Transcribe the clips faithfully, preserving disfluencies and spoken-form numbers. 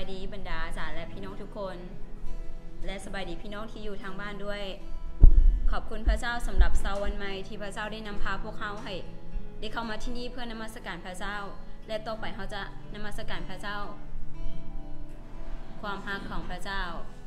ดีบรรดาอาจารย์และพี่น้องทุกคนและสบายดีพี่น้องที่อยู่ทางบ้านด้วยขอบคุณพระเจ้าสำหรับเช้าวันใหม่ที่พระเจ้าได้นำพาพวกเขาให้ได้เข้ามาที่นี่เพื่อนมัสการพระเจ้าและต่อไปเขาจะนมัสการพระเจ้าความรักของพระเจ้า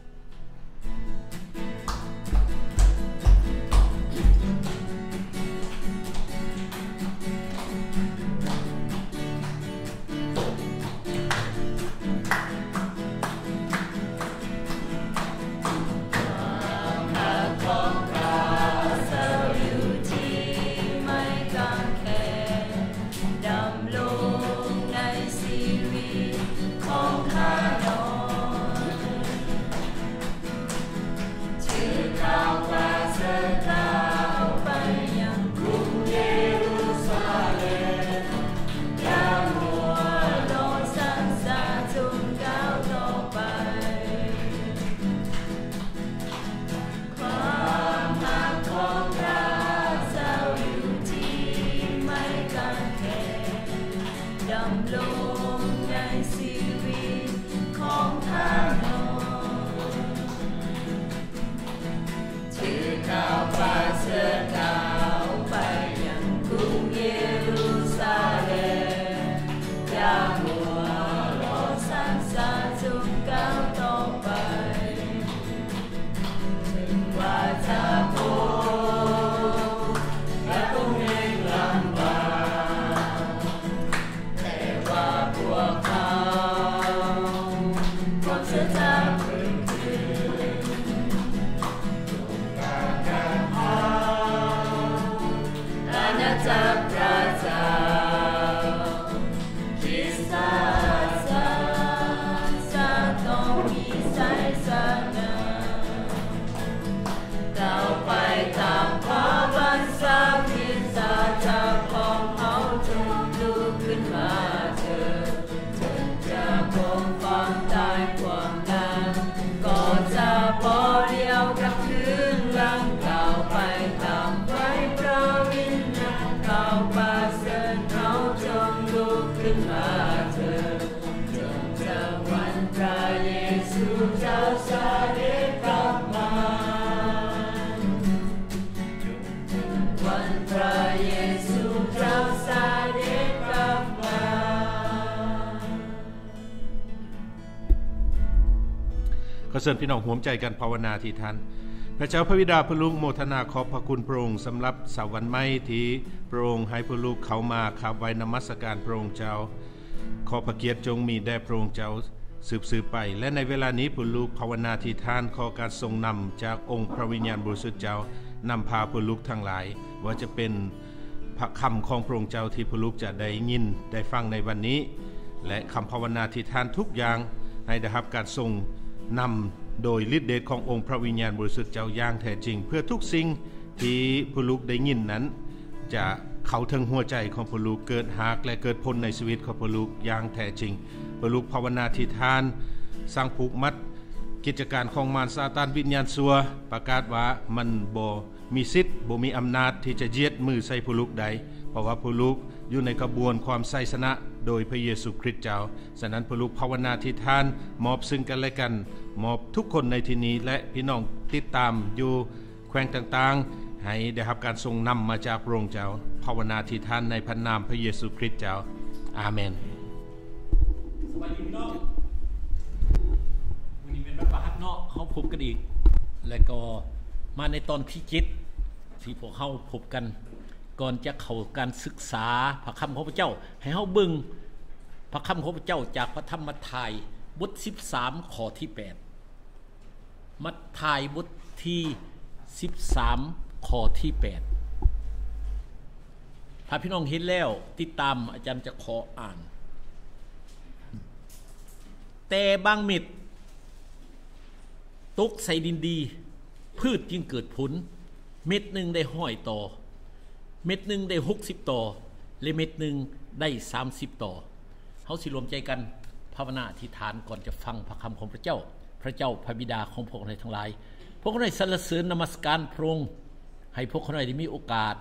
ขอเชิญพี่น้องร่วมใจกันภาวนาที่ท่านพระเจ้าพระบิดาพระลูกโมทนาขอบพระคุณพระองค์สำหรับเสาร์วันใหม่ที่พระองค์ให้พระลูกเข้ามาขับไว้นมัสการพระองค์เจ้าขอพระเกียรติจงมีแด่พระองค์เจ้าสืบสืบไปและในเวลานี้พระลูกภาวนาที่ท่านขอการทรงนำจากองค์พระวิญญาณบริสุทธิ์เจ้านำพาพระลูกทั้งหลายว่าจะเป็นพระคำของพระองค์เจ้าที่พระลูกจะได้ยินได้ฟังในวันนี้และคำภาวนาที่ท่านทุกอย่างให้ได้รับการทรงนำโดยฤทธิ์เดชขององค์พระวิญญาณบริสุทธิ์เจ้าอย่างแท้จริงเพื่อทุกสิ่งที่ผู้ลูกได้ยินนั้นจะเข้าถึงหัวใจของผู้ลูกเกิดหากและเกิดผลในชีวิตของผู้ลูกอย่างแท้จริงผู้ลูกภาวนาที่ทานสร้างผูกมัดกิจการของมารซาตานวิญญาณซัวประกาศว่ามันบ่มีสิทธิ์บ่มีอำนาจที่จะเหยียดมือใส่ผู้ลูกใดเพราะว่าผู้ลูกอยู่ในกระบวนความไสยชนะโดยพระเยซูคริสต์เจ้าฉะนั้นผู้ลูกภาวนาที่ท่านมอบซึ่งกันและกันมอบทุกคนในที่นี้และพี่น้องติดตามอยู่แขวงต่างๆให้ได้รับการทรงนำมาจากพระองค์เจ้าภาวนาที่ท่านในพระนามพระเยซูคริสต์เจ้าอาเมนสวัสดีพี่น้องวันนี้เป็นวันประหัสเนาะเขาพบกันอีกและก็มาในตอนที่เจ็ดที่พวกเขาพบกันก่อนจะเข้าการศึกษาพระคำของพระเจ้าให้เฮาเบิ่งพระคำของพระเจ้าจากพระธรรมมัทธิวบทสิบสามข้อที่แปดมัทธิวบทที่สิบสามข้อที่แปดถ้าพี่น้องเห็นแล้วติดตามอาจารย์จะขออ่านแต่บางเม็ดตกใส่ดินดีพืชจึงเกิดผลเม็ดหนึ่งได้ห้อยต่อเม็ดหนึ่งได้หกสิบต่อและเม็ดหนึ่งได้สามสิบต่อเฮาสิรวมใจกันภาวนาอธิษฐานก่อนจะฟังพระคำของพระเจ้าพระเจ้าพระบิดาของพวกเราทั้งหลายพวกเราได้สรรเสริญนมัสการพระองค์ให้พวกเราได้มีโอกาส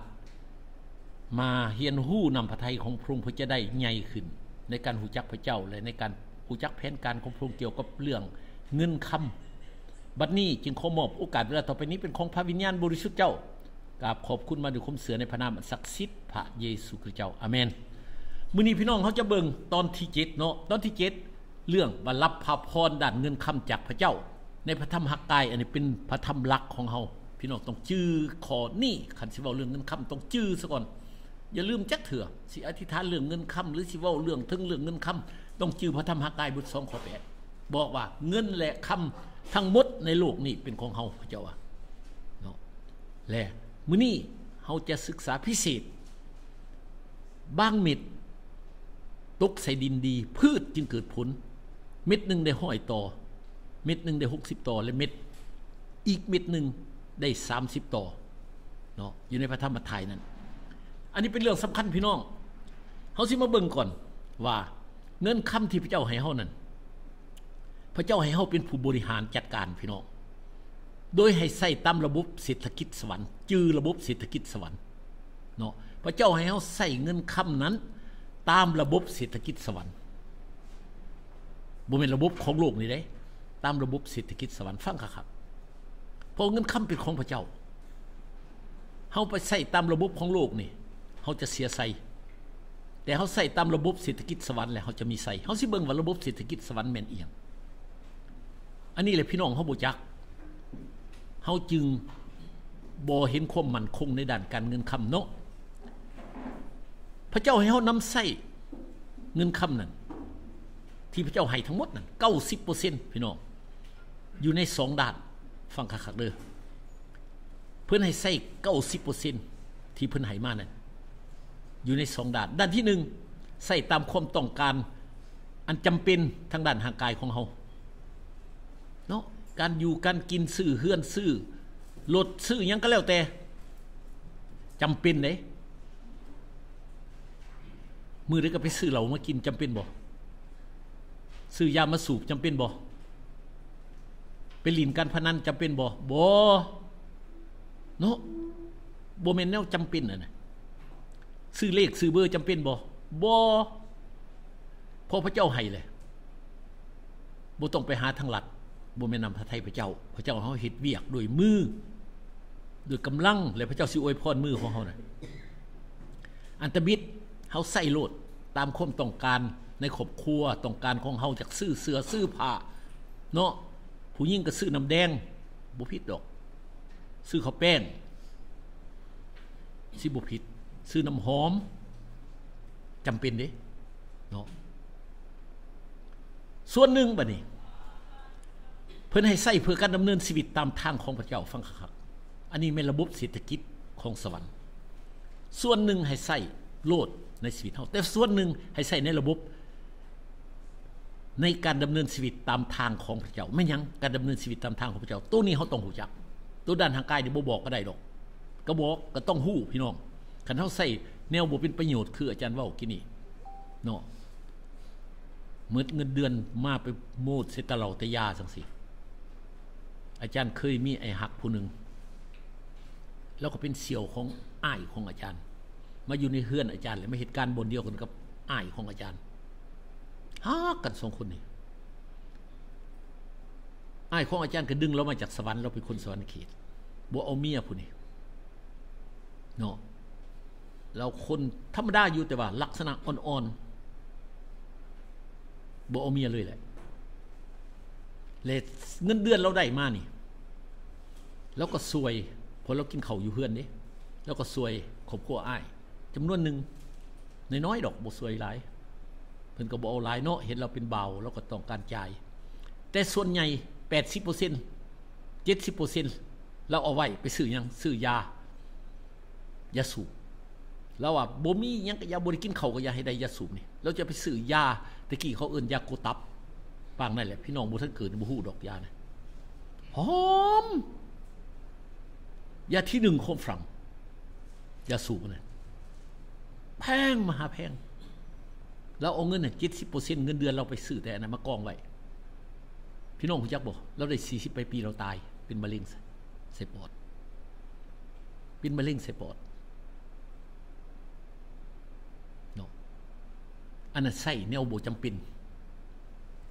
มาเรียนรู้นำพระทัยของพระองค์เพื่อจะได้ใหญ่ขึ้นในการรู้จักพระเจ้าและในการรู้จักแผนการของพระองค์เกี่ยวกับเรื่องเงินคำบัดนี้จึงขอมอบโอกาสเวลาต่อไปนี้เป็นของพระวิญญาณบริสุทธิ์เจ้ากราบขอบคุณมาด้วยความเสือในพระนามศักดิ์สิทธิ์พระเยซูคริสต์เจ้าอาเมนมื้อนี้พี่น้องเขาจะเบิ่งตอนที่เจ็ดเนาะตอนที่เจ็ดเรื่องว่ารับพระพรด้านเงินคำจากพระเจ้าในพระธรรมฮักกายอันนี้เป็นพระธรรมหลักของเฮาพี่น้องต้องจื้อข้อนี้คันสิเว้าเรื่องเงินคำต้องจื้อซะก่อนอย่าลืมจักเถื่อสิอธิษฐานเรื่องเงินคำหรือสิเว้าเรื่องถึงเรื่องเงินคำต้องจื้อพระธรรมฮักกายบทสองข้อแปดบอกว่าเงินและคำทั้งหมดในโลกนี้เป็นของเฮาพระเจ้าว่าเนาะและมื้อนี้เฮาจะศึกษาพิเศษบางเม็ดตกใส่ดินดีพืชจึงเกิดผลเม็ดนึงได้ห้อยต่อเม็ดนึงได้หกสิบต่อและเม็ดอีกเม็ดนึงได้สามสิบต่อเนาะอยู่ในพระธรรมมัทธิวนั้นอันนี้เป็นเรื่องสำคัญพี่น้องเฮาสิมาเบิ่งก่อนว่าเงินคำที่พระเจ้าให้เฮานั้นพระเจ้าให้เฮาเป็นผู้บริหารจัดการพี่น้องโดยให้ใส่ตามระบบเศรษฐกิจสวรรค์จื้อระบบเศรษฐกิจสวรรค์เนาะพระเจ้าให้เฮาใส่เงินคำนั้นตามระบบเศรษฐกิจสวรรค์บ่แม่นระบบของโลกนี่เด้ตามระบบเศรษฐกิจสวรรค์ฟังครับเพราะเงินคำเป็นของพระเจ้าเฮาไปใส่ตามระบบของโลกนี่เฮาจะเสียใส่แต่เฮาใส่ตามระบบเศรษฐกิจสวรรค์แล้วเฮาจะมีใส่เฮาสิเบิ่งว่าระบบเศรษฐกิจสวรรค์แม่นอีหยังอันนี้แหละพี่น้องเฮาบ่จักเฮาจึงบ่เห็นความมั่นคงในด้านการเงินคำเนาะพระเจ้าให้เฮานำใส่เงินคำนั้นที่พระเจ้าให้ทั้งหมดนั้น เก้าสิบเปอร์เซ็นต์ พี่น้องอยู่ในสองด้านฟังคักๆเด้อเพิ่นให้ใส่ เก้าสิบเปอร์เซ็นต์ ที่เพิ่นให้มานั้นอยู่ในสองด้านด้านที่หนึ่งใส่ตามความต้องการอันจำเป็นทางด้านร่างกายของเฮาเนาะการอยู่การกินซื้อเฮือนซื้อรถซื้อหยังก็แล้วแต่จำเป็นเด้มื้อใดก็ไปซื้อเหล้ามากินจำเป็นบ่ซื้อยามาสูบจำเป็นบ่ไปเล่นการพนันจำเป็นบ่บ่เนาะบ่แม่นแนวจำเป็นน่ะนะซื้อเลขซื้อเบอร์จำเป็นบ่บ่เพราะพระเจ้าให้เลยบ่ต้องไปหาทางลัดบ่แม่นนำพระทัยพระเจ้าพระเจ้าเฮาเฮ็ดเวียกด้วยมือด้วยกำลังและพระเจ้าสิอวยพรมือของเฮาน่ะอันตบิดเฮาใส่โลดตามความต้องการในครอบครัวต้องการของเฮาจากซื้อเสื้อซื้อผ้าเนาะผู้หญิงก็ซื้อน้ำแดงบ่ผิดดอกซื้อข้าวแป้งสิบ่ผิดซื้อน้ำหอมจำเป็นเด้เนาะส่วนหนึ่งบัดนี้เพิ่นให้ใช้เพื่อการดำเนินชีวิตตามทางของพระเจ้าฟังคักๆอันนี้เป็นระบบเศรษฐกิจของสวรรค์ส่วนหนึ่งให้ใช้โลดในชีวิตเฮาแต่ส่วนหนึ่งให้ใช้ในระบบในการดำเนินชีวิตตามทางของพระเจ้าไม่ยังการดำเนินชีวิตตามทางของพระเจ้าตัวนี้เฮาต้องรู้จักตัวด้านทางกายนี่บ่บอกก็ได้ดอกก็บอกก็ต้องฮู้พี่น้องคันเฮาใช้แนวบ่เป็นประโยชน์คืออาจารย์เว้ากินนี่เนาะเมื่อเงินเดือนมาไปโมดเสตะเหล่าตะยาจังซี่อาจารย์เคยมีไอ้หักผู้นึงแล้วก็เป็นเสี่ยวของอ้ายของอาจารย์มาอยู่ในเฮือนอาจารย์เลยมาเหตุการณ์บนเดียวกันกับอ้ายของอาจารย์ฮักกันสองคนนี่อ้ายของอาจารย์ก็ดึงเรามาจากสวรรค์เราเป็นคนสวรรค์เขตบ่เอาเมียผู้นี้เนาะเราคนธรรมดาอยู่แต่ว่าลักษณะอ่อนๆบ่เอาเมียเลยแหละเลยเงินเดือนเราได้มานี่แล้วก็ซวยพอเรากินข้าวอยู่เฮือนนี่แล้วก็ซวยครอบครัวอ้ายจำนวนหนึ่งน้อยๆดอกบ่ซวยหลายเพิ่นก็บ่เอาหลายเนาะเห็นเราเป็นเบาแล้วก็ต้องการจ่ายแต่ส่วนใหญ่ แปดสิบเปอร์เซ็นต์ เจ็ดสิบเปอร์เซ็นต์ เราเอาไว้ไปซื้อหยังซื้อยายาสูบแล้วว่าบ่มีหยังก็อย่าบ่ได้กินข้าวก็อย่าให้ได้ยาสูบนี่เราจะไปซื้อยาตะกี้เขาเอิ้นยาโกตับปางนั่นแหละพี่น้องบ่ทันเกิดบ่ฮู้ดอกยานะหอมยาที่หนึ่งของฝรั่งยาสูบนั่นแพงมหาแพงเราเอาเงินน่ะ เจ็ดสิบเปอร์เซ็นต์ เงินเดือนเราไปซื้อแต่อันนั้นมากองไว้พี่น้องรู้จักบ่เราได้สี่สิบปีเราตายเป็นมะเร็งใส่ปอดเป็นมะเร็งใส่ปอดเนาะอันนั้นใส่แนวบ่จำเป็น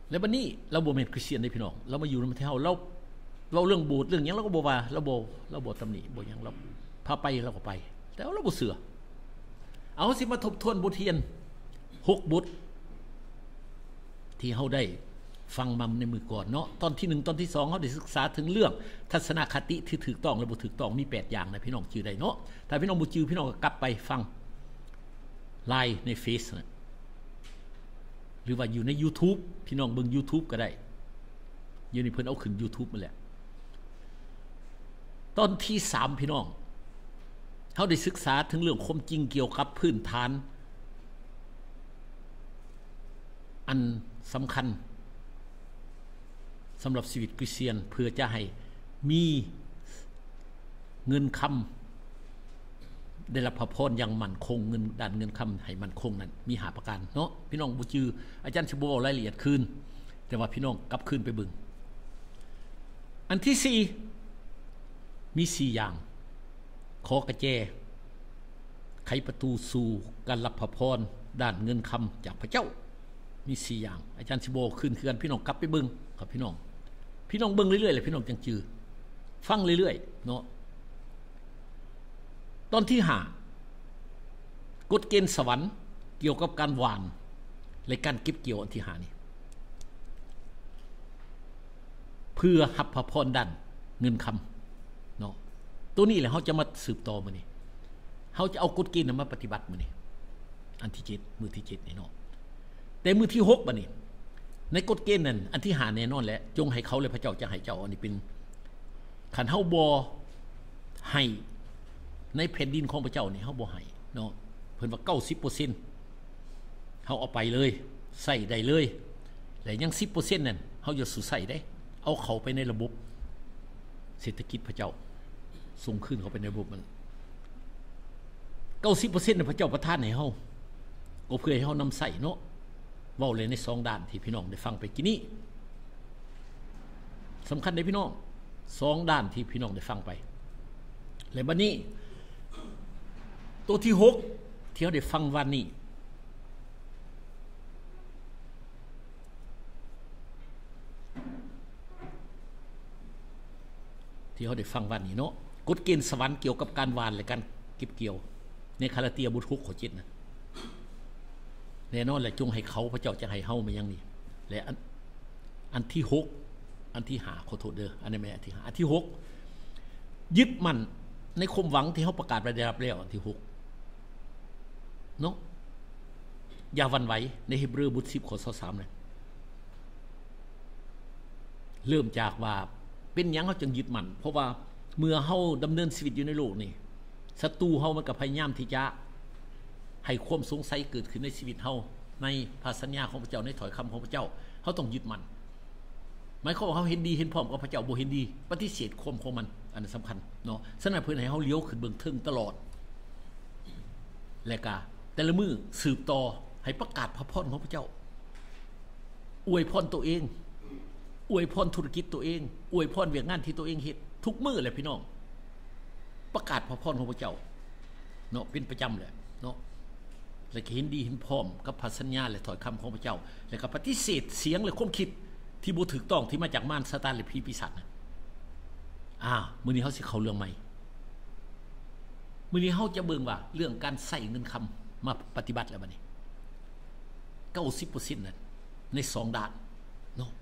แล้วบัดนี้เราบ่แม่นคริสเตียนได้พี่น้องเรามาอยู่นำเฮาเราเราเรื่องโบสถ์เรื่องหยังเราก็บ่ว่าเราบ่เราบ่ตำหนิบ่หยังเราพาไปเราก็ไปแต่เราบ่เชื่อเอาสิมาทบทวนบทเรียนหกบทที่เฮาได้ฟังมาในมือก่อนเนาะตอนที่หนึ่งตอนที่สองเฮาได้ศึกษาถึงเรื่องทัศนคติที่ถูกต้องและบ่ถูกต้องมีแปดอย่างนะพี่น้องจื่อได้เนาะถ้าพี่น้องบ่จื่อพี่น้องก็กลับไปฟังไลน์ในเฟซนะหรือว่าอยู่ใน YouTube พี่น้องเบิ่ง YouTube ก็ได้อยู่นี่เพิ่นเอาขึ้น YouTube มาแล้วตอนที่สามพี่น้องเฮาได้ศึกษาถึงเรื่องความจริงเกี่ยวกับพื้นฐานอันสำคัญสำหรับชีวิตคริสเตียนเพื่อจะให้มีเงินคำได้รับพระพรอย่างมั่นคงเงินด้านเงินคำให้มั่นคงนั้นมีหาประการเนาะพี่น้องบ่จืออาจารย์สิบ่เว้ารายละเอียดคืนแต่ว่าพี่น้องกลับคืนไปเบิ่งอันที่สี่มีสี่อย่างขอกระแจไขประตูสู่การรับพระพรด้านเงินคำจากพระเจ้ามีสี่อย่างอาจารย์สิบ่คืนคือกันพี่น้องกลับไปเบิ่งครับพี่น้องพี่น้องเบิ่งเรื่อยๆเลยพี่น้องจังจือฟังเรื่อยๆเนาะตอนที่ห้ากฎเกณฑ์สวรรค์เกี่ยวกับการหว่านและการเก็บเกี่ยวอันที่ห้านี่เพื่อรับพระพรด้านเงินคำเนาะตัวนี้แหละเฮาจะมาสืบต่อมื้อนี้เฮาจะเอากฎเกณฑ์นั้นมาปฏิบัติมื้อนี้อันที่เจ็ดมื้อที่เจ็ดนี่เนาะแต่มื้อที่หกบัดนี้ในกฎเกณฑ์นั้นอันที่ห้าแน่นอนแหละจงให้เขาเลยพระเจ้าจะให้เจ้าอันนี้เป็นคันเฮาบ่ให้ในแผ่นดินของพระเจ้านี่เฮาบ่ให้เนาะเพิ่นว่า เก้าสิบเปอร์เซ็นต์ เฮาเอาไปเลยใส่ได้เลยแล้วยัง สิบเปอร์เซ็นต์ นั่นเฮาอย่าสุใส่ได้เอาเข้าไปในระบบเศรษฐกิจพระเจ้าส่งขึ้นเข้าไปในระบบมัน เก้าสิบเปอร์เซ็นต์ น่ะพระเจ้าประทานให้เฮาก็เพื่อให้เฮานำใส่เนาะเว้าเลยในสองด้านที่พี่น้องได้ฟังไปกี้นี้สำคัญเด้พี่น้องสองด้านที่พี่น้องได้ฟังไปแล้วบัดนี้ตัวที่หกที่เราได้ฟังวันนี้ที่เราได้ฟังวันนี้เนาะกฎเกณฑ์สวรรค์เกี่ยวกับการหว่านและการเก็บเกี่ยวในคาลาเตียบทหกข้อเจ็ดนะแน่นอนแหละจงให้เขาพระเจ้าจะให้เฮามาอย่างนี้และอันอันที่หกอันที่ห้าขอโทษเด้ออันนี้แม่อันที่ห้าอันที่หกยึดมั่นในความหวังที่เฮาประกาศไปได้รับแล้วอันที่หกเนาะอย่าหวั่นไหวในฮีบรูบทสิบข้อยี่สิบสามเลยเริ่มจากว่าเป็นหยังเฮาจึงยึดมั่นเพราะว่าเมื่อเฮาดำเนินชีวิตอยู่ในโลกนี้ศัตรูเฮามันก็พยายามที่จะให้ความสงสัยเกิดขึ้นในชีวิตเฮาในพระสัญญาของพระเจ้าในถ้อยคำของพระเจ้าเฮาต้องยึดมั่นหมายความว่าเฮาเห็นดีเห็นพร้อมกับพระเจ้าบ่เห็นดีปฏิเสธความของมันอันนั้นสำคัญเนาะฉะนั้นเพิ่นให้เฮาเลี้ยวขึ้นเบื้องเทิงตลอดและก็แต่ละมื้อสืบต่อให้ประกาศพระพรของพระเจ้าอวยพรตัวเองอวยพรธุรกิจตัวเองอวยพรเวียกงานที่ตัวเองเฮ็ดทุกมื้อเลยพี่น้องประกาศพระพรของพระเจ้าเนาะเป็นประจำเลยเนาะและเห็นดีเห็นพร้อมกับพระสัญญาและถ้อยคำของพระเจ้าและก็ปฏิเสธเสียงและความคิดที่บ่ถูกต้องที่มาจากมารซาตานหรือผีปีศาจนะอ่ามื้อนี้เฮาสิเข้าเรื่องใหม่มื้อนี้เฮาจะเบิ่งว่าเรื่องการใช้เงินคำมาปฏิบัติแล้วบัดนี้ เก้าสิบเปอร์เซ็นต์ นั่นในสองด้านเนาะ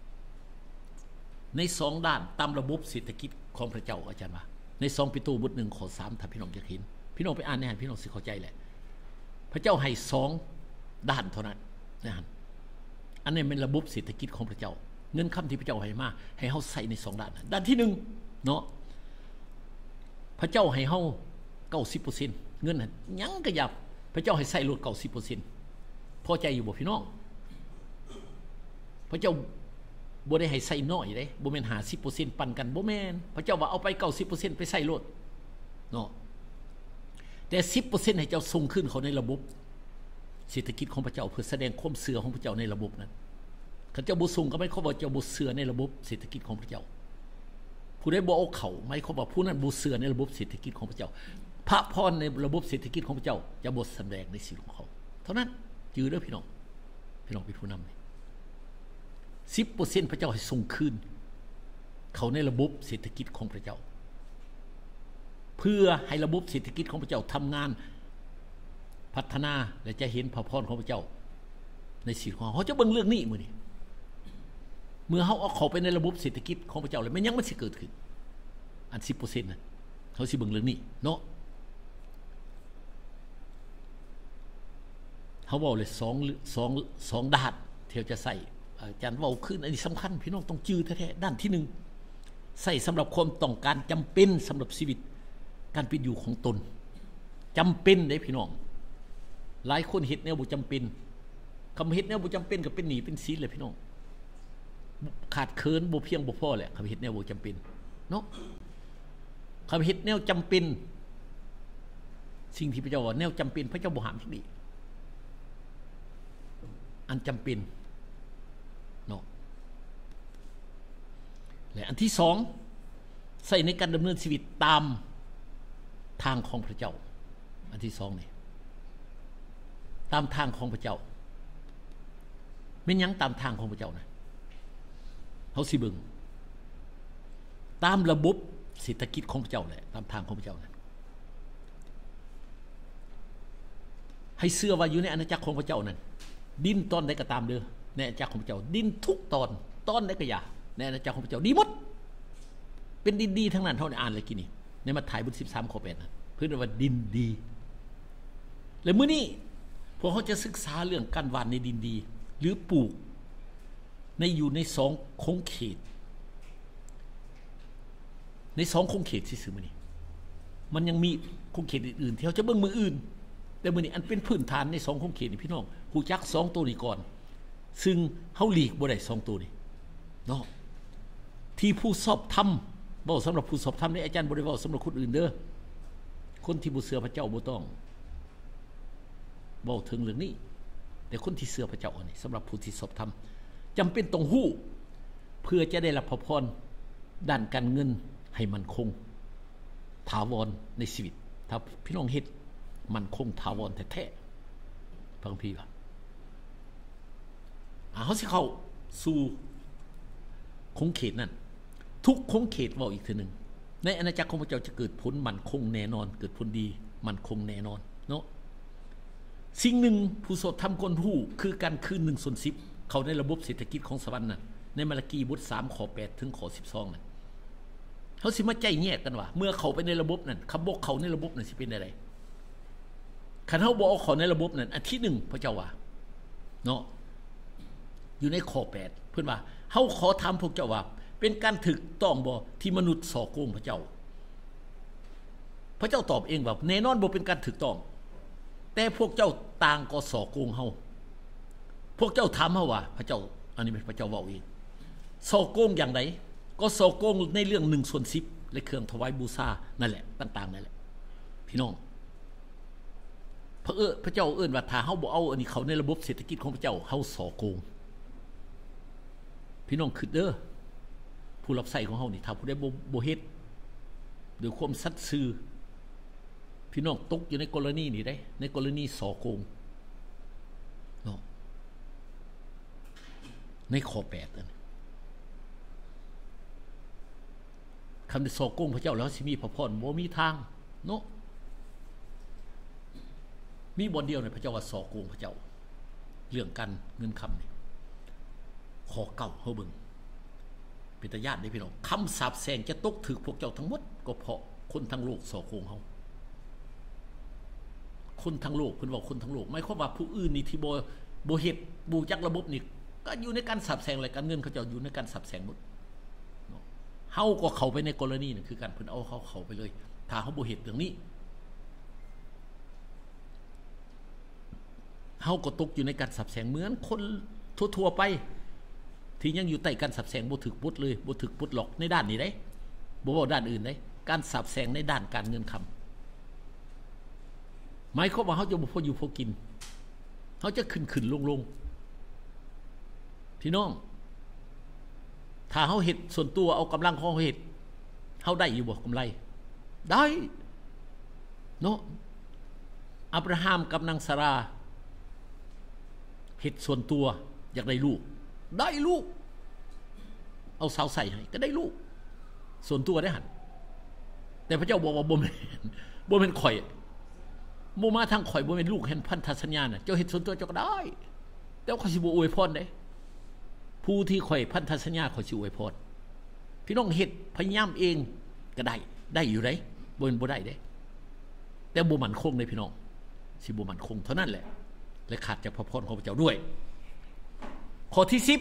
ในสองด้านตามระบบเศรษฐกิจของพระเจ้าอาจารย์ว่าในสองเปโตรบทหนึ่งข้อสามถ้าพี่น้องอยากเห็นพี่น้องไปอ่านแน่พี่น้องสิเข้าใจแหละพระเจ้าให้สองด้านเท่านั้นนะฮะอันนี้เป็นระบบเศรษฐกิจของพระเจ้าเงินคำที่พระเจ้าให้มาให้เฮาใส่ในสองด้านด้านที่หนึ่งเนาะพระเจ้าให้เฮา เก้าสิบเปอร์เซ็นต์ เงินนั้นยังก็อย่าพระเจ้าให้ใส่ลด เก้าสิบเปอร์เซ็นต์ พอใจอยู่บ่พี่น้องพระเจ้าบ่ได้ให้ใส่น้อยเด้บ่แม่น ห้าสิบเปอร์เซ็นต์ ปันกันบ่แม่นพระเจ้าว่าเอาไป เก้าสิบเปอร์เซ็นต์ ไปใส่ลดเนาะแต่ สิบเปอร์เซ็นต์ ให้เจ้าส่งขึ้นเขาในระบบเศรษฐกิจของพระเจ้าเพื่อแสดงความเชื่อของพระเจ้าในระบบนั้นเขาเจ้าบ่ส่งก็หมายความว่าเจ้าบ่เชื่อในระบบเศรษฐกิจของพระเจ้าผู้ใดบ่เอาเข้าหมายความว่าผู้นั้นบ่เชื่อในระบบเศรษฐกิจของพระเจ้าพระพรในระบบเศรษฐกิจของพระเจ้าจะบ่แสดงในชีวิตของเขาเท่านั้นจือเด้อพี่น้องพี่น้องเป็นผู้นำสิบเปอร์เซ็นต์ พระเจ้าให้ส่งคืนเขาในระบบเศรษฐกิจของพระเจ้าเพื่อให้ระบบเศรษฐกิจของพระเจ้าทำงานพัฒนาและจะเห็นพระพรของพระเจ้าในชีวิตของเขาจะเบิ่งเรื่องนี้มื้อนี้เมื่อเขาเอาเข้าไปในระบบเศรษฐกิจของพระเจ้าแล้วมันยังมันสิเกิดขึ้นอัน สิบเปอร์เซ็นต์ น่ะเขาสิเบิ่งเรื่องนี้เนาะเขาเว้าเลย2 2 2ด้านที่เขาจะใส่อาจารย์เว้าขึ้นอันนี้สำคัญพี่น้องต้องจื้อแท้ๆด้านที่หนึ่งใส่สำหรับความต้องการจำเป็นสำหรับชีวิตการเป็นอยู่ของตนจำเป็นเด้พี่น้องหลายคนเฮ็ดแนวบ่จำเป็นคำเฮ็ดแนวบ่จำเป็นก็เป็นหนี้เป็นสินเลยพี่น้องขาดเคินบ่เพียงบ่พอแหละคำเฮ็ดแนวบ่จำเป็นเนาะคำเฮ็ดแนวจำเป็นสิ่งที่พระเจ้าว่าแนวจำเป็นพระเจ้าบ่ห้ามทั้งนี้อันจำเป็นเนาะและอันที่สองใส่ในการดำเนินชีวิตตามทางของพระเจ้าอันที่สองนี่ตามทางของพระเจ้าแม่นหยังตามทางของพระเจ้านะเฮาสิเบิ่งตามระบบเศรษฐกิจของพระเจ้าแหละตามทางของพระเจ้านะให้เชื่อว่าอยู่ในอาณาจักรของพระเจ้านั้นดินตอนใดก็ตามเด้อในอาณาจักรของพระเจ้าดินทุกตอนตอนใดก็อย่าในอาณาจักรของพระเจ้าดีหมดเป็นดินดีทั้งนั้นเท่าที่อ่านเลยกินนี่ในมัทธิวบทสิบสามข้อแปดนะเพิ่นว่าดินดีแล้วมื้อนี้พวกเขาจะศึกษาเรื่องการหว่านในดินดีหรือปลูกในอยู่ในสองคงเขตในสองคงเขตซื่อๆมื้อนี้มันยังมีคงเขตอื่นๆที่เขาจะเบิ่งมืออื่นแต่มื้อนี้อันเป็นพื้นฐานในสองคงเขตนี่พี่น้องฮู้จักสองตัวนี้ก่อนซึ่งเฮาหลีกบ่ได้สองตัวนี้เนาะที่ผู้สอบธรรมเว้าสำหรับผู้สอบธรรมนี่อาจารย์บ่ได้เว้าสำหรับคนอื่นเด้อคนที่บ่เชื่อพระเจ้าบ่ต้องเว้าถึงเรื่องนี้แต่คนที่เชื่อพระเจ้าอันนี้สำหรับผู้ที่สอบธรรมจำเป็นต้องฮู้เพื่อจะได้รับพระพรด้านการเงินให้มั่นคงถาวรในชีวิตถ้าพี่น้องเฮ็ดมั่นคงถาวรแท้ๆฟังพี่ว่าอ่าเฮาสิเข้าสู่คงเขตนั้นทุกคงเขตเว้าอีกทีนึงในอาณาจักรของพระเจ้าจะเกิดผลมั่นคงแน่นอนเกิดผลดีมั่นคงแน่นอนเนาะสิ่งหนึ่งผู้สอบธรรมคนฮู้คือการคืนหนึ่งส่วนสิบเขาในระบบเศรษฐกิจของสวรรค์น่ะในมาระกีบทสามข้อแปดถึงข้อสิบสองน่ะเฮาสิมาใจแยกกันว่าเมื่อเขาไปในระบบนั้นคำบอกเขาในระบบนั้นสิเป็นอะไรคันเฮาบ่เอาเขาในระบบนั้นอันที่หนึ่งพระเจ้าว่าเนาะอยู่ในข้อแปดเพิ่นว่าเฮาขอถามพวกเจ้าว่าเป็นการถูกต้องบ่ที่มนุษย์ส่อโกงพระเจ้าพระเจ้าตอบเองว่าแน่นอนบ่เป็นการถูกต้องแต่พวกเจ้าต่างก็ส่อโกงเฮาพวกเจ้าถามเฮาว่าพระเจ้าอันนี้เป็นพระเจ้าเว้าเองส่อโกงอย่างไรก็ส่อโกงในเรื่องหนึ่งส่วนสิบและเครื่องถวายบูชานั่นแหละต่างๆนั่นแหละพี่น้องพระเออพระเจ้าเอิ้นว่าถ้าเฮาบ่เอาอันนี้เขาในระบบเศรษฐกิจของพระเจ้าเฮาส่อโกงพี่น้องคิดเด้อผู้รับใช้ของเฮานี่ถ้าผู้ใดบ่บ่เฮ็ดด้วยความสัตย์ซื่อพี่น้องตกอยู่ในกรณีนี้ได้ในกรณีส่อโกงเนาะในข้อแปดนั่นคำที่ส่อโกงพระเจ้าแล้วสิมีพระพรบ่มีทางเนาะมีบทเดียวในพระเจ้าว่าส่อโกงพระเจ้าเรื่องการเงินคำนี่ข้อเก้าเฮาเบิ่งเป็นตาญาติได้พี่น้องคำสาปแช่งจะตกถึกพวกเจ้าทั้งหมดก็เพราะคนทั้งโลกส่อโกงเฮาคนทั้งโลกเพิ่นว่าคนทั้งโลกหมายความว่าผู้อื่นนี่ที่บ่บ่เฮ็ดบ่จักระบบนี่ก็อยู่ในการสาปแช่งและการเงินเขาเจ้าอยู่ในการสาปแช่งหมดเนาะเฮาก็เข้าไปในกรณีนั่นคือการเพิ่นเอาเขาเข้าไปเลยถ้าเฮาบ่เฮ็ดเรื่องนี้เฮาก็ตกอยู่ในการสาปแช่งเหมือนคนทั่วๆไปที่ยังอยู่ใต้การสาปแช่งบ่ถึกบดเลยบ่ถึกบดหลอกในด้านนี้ได้บ่ว่าด้านอื่นได้การสาปแช่งในด้านการเงินคำหมายความว่าเฮาจะบ่พออยู่พอกินเฮาจะขึ้นๆลงๆพี่น้องถ้าเฮาเฮ็ดส่วนตัวเอากำลังของเฮาเฮ็ดเฮาได้อยู่บ่กำไรได้เนาะอับราฮัมกับนางซาราเฮ็ดส่วนตัวอยากได้ลูกได้ลูกเอาสาวใส่ให้ก็ได้ลูกส่วนตัวได้หันแต่พระเจ้าบอกว่าบ่แม่นบ่แม่นข่อยบ่มาทางข่อยบ่แม่นลูกแห่งพันธสัญญาน่ะเจ้าเฮ็ดส่วนตัวเจ้าก็ได้แต่ข่อยสิบ่อวยพรเด้ผู้ที่ข่อยพันธสัญญาข่อยสิอวยพรพี่น้องเฮ็ดพยายามเองก็ได้ได้อยู่ได้บ่แม่นบ่ได้เด้แต่บ่มั่นคงเด้พี่น้องสิบ่มั่นคงเท่านั้นแหละและขาดจากพระพรของพระเจ้าด้วยข้อที่สิบ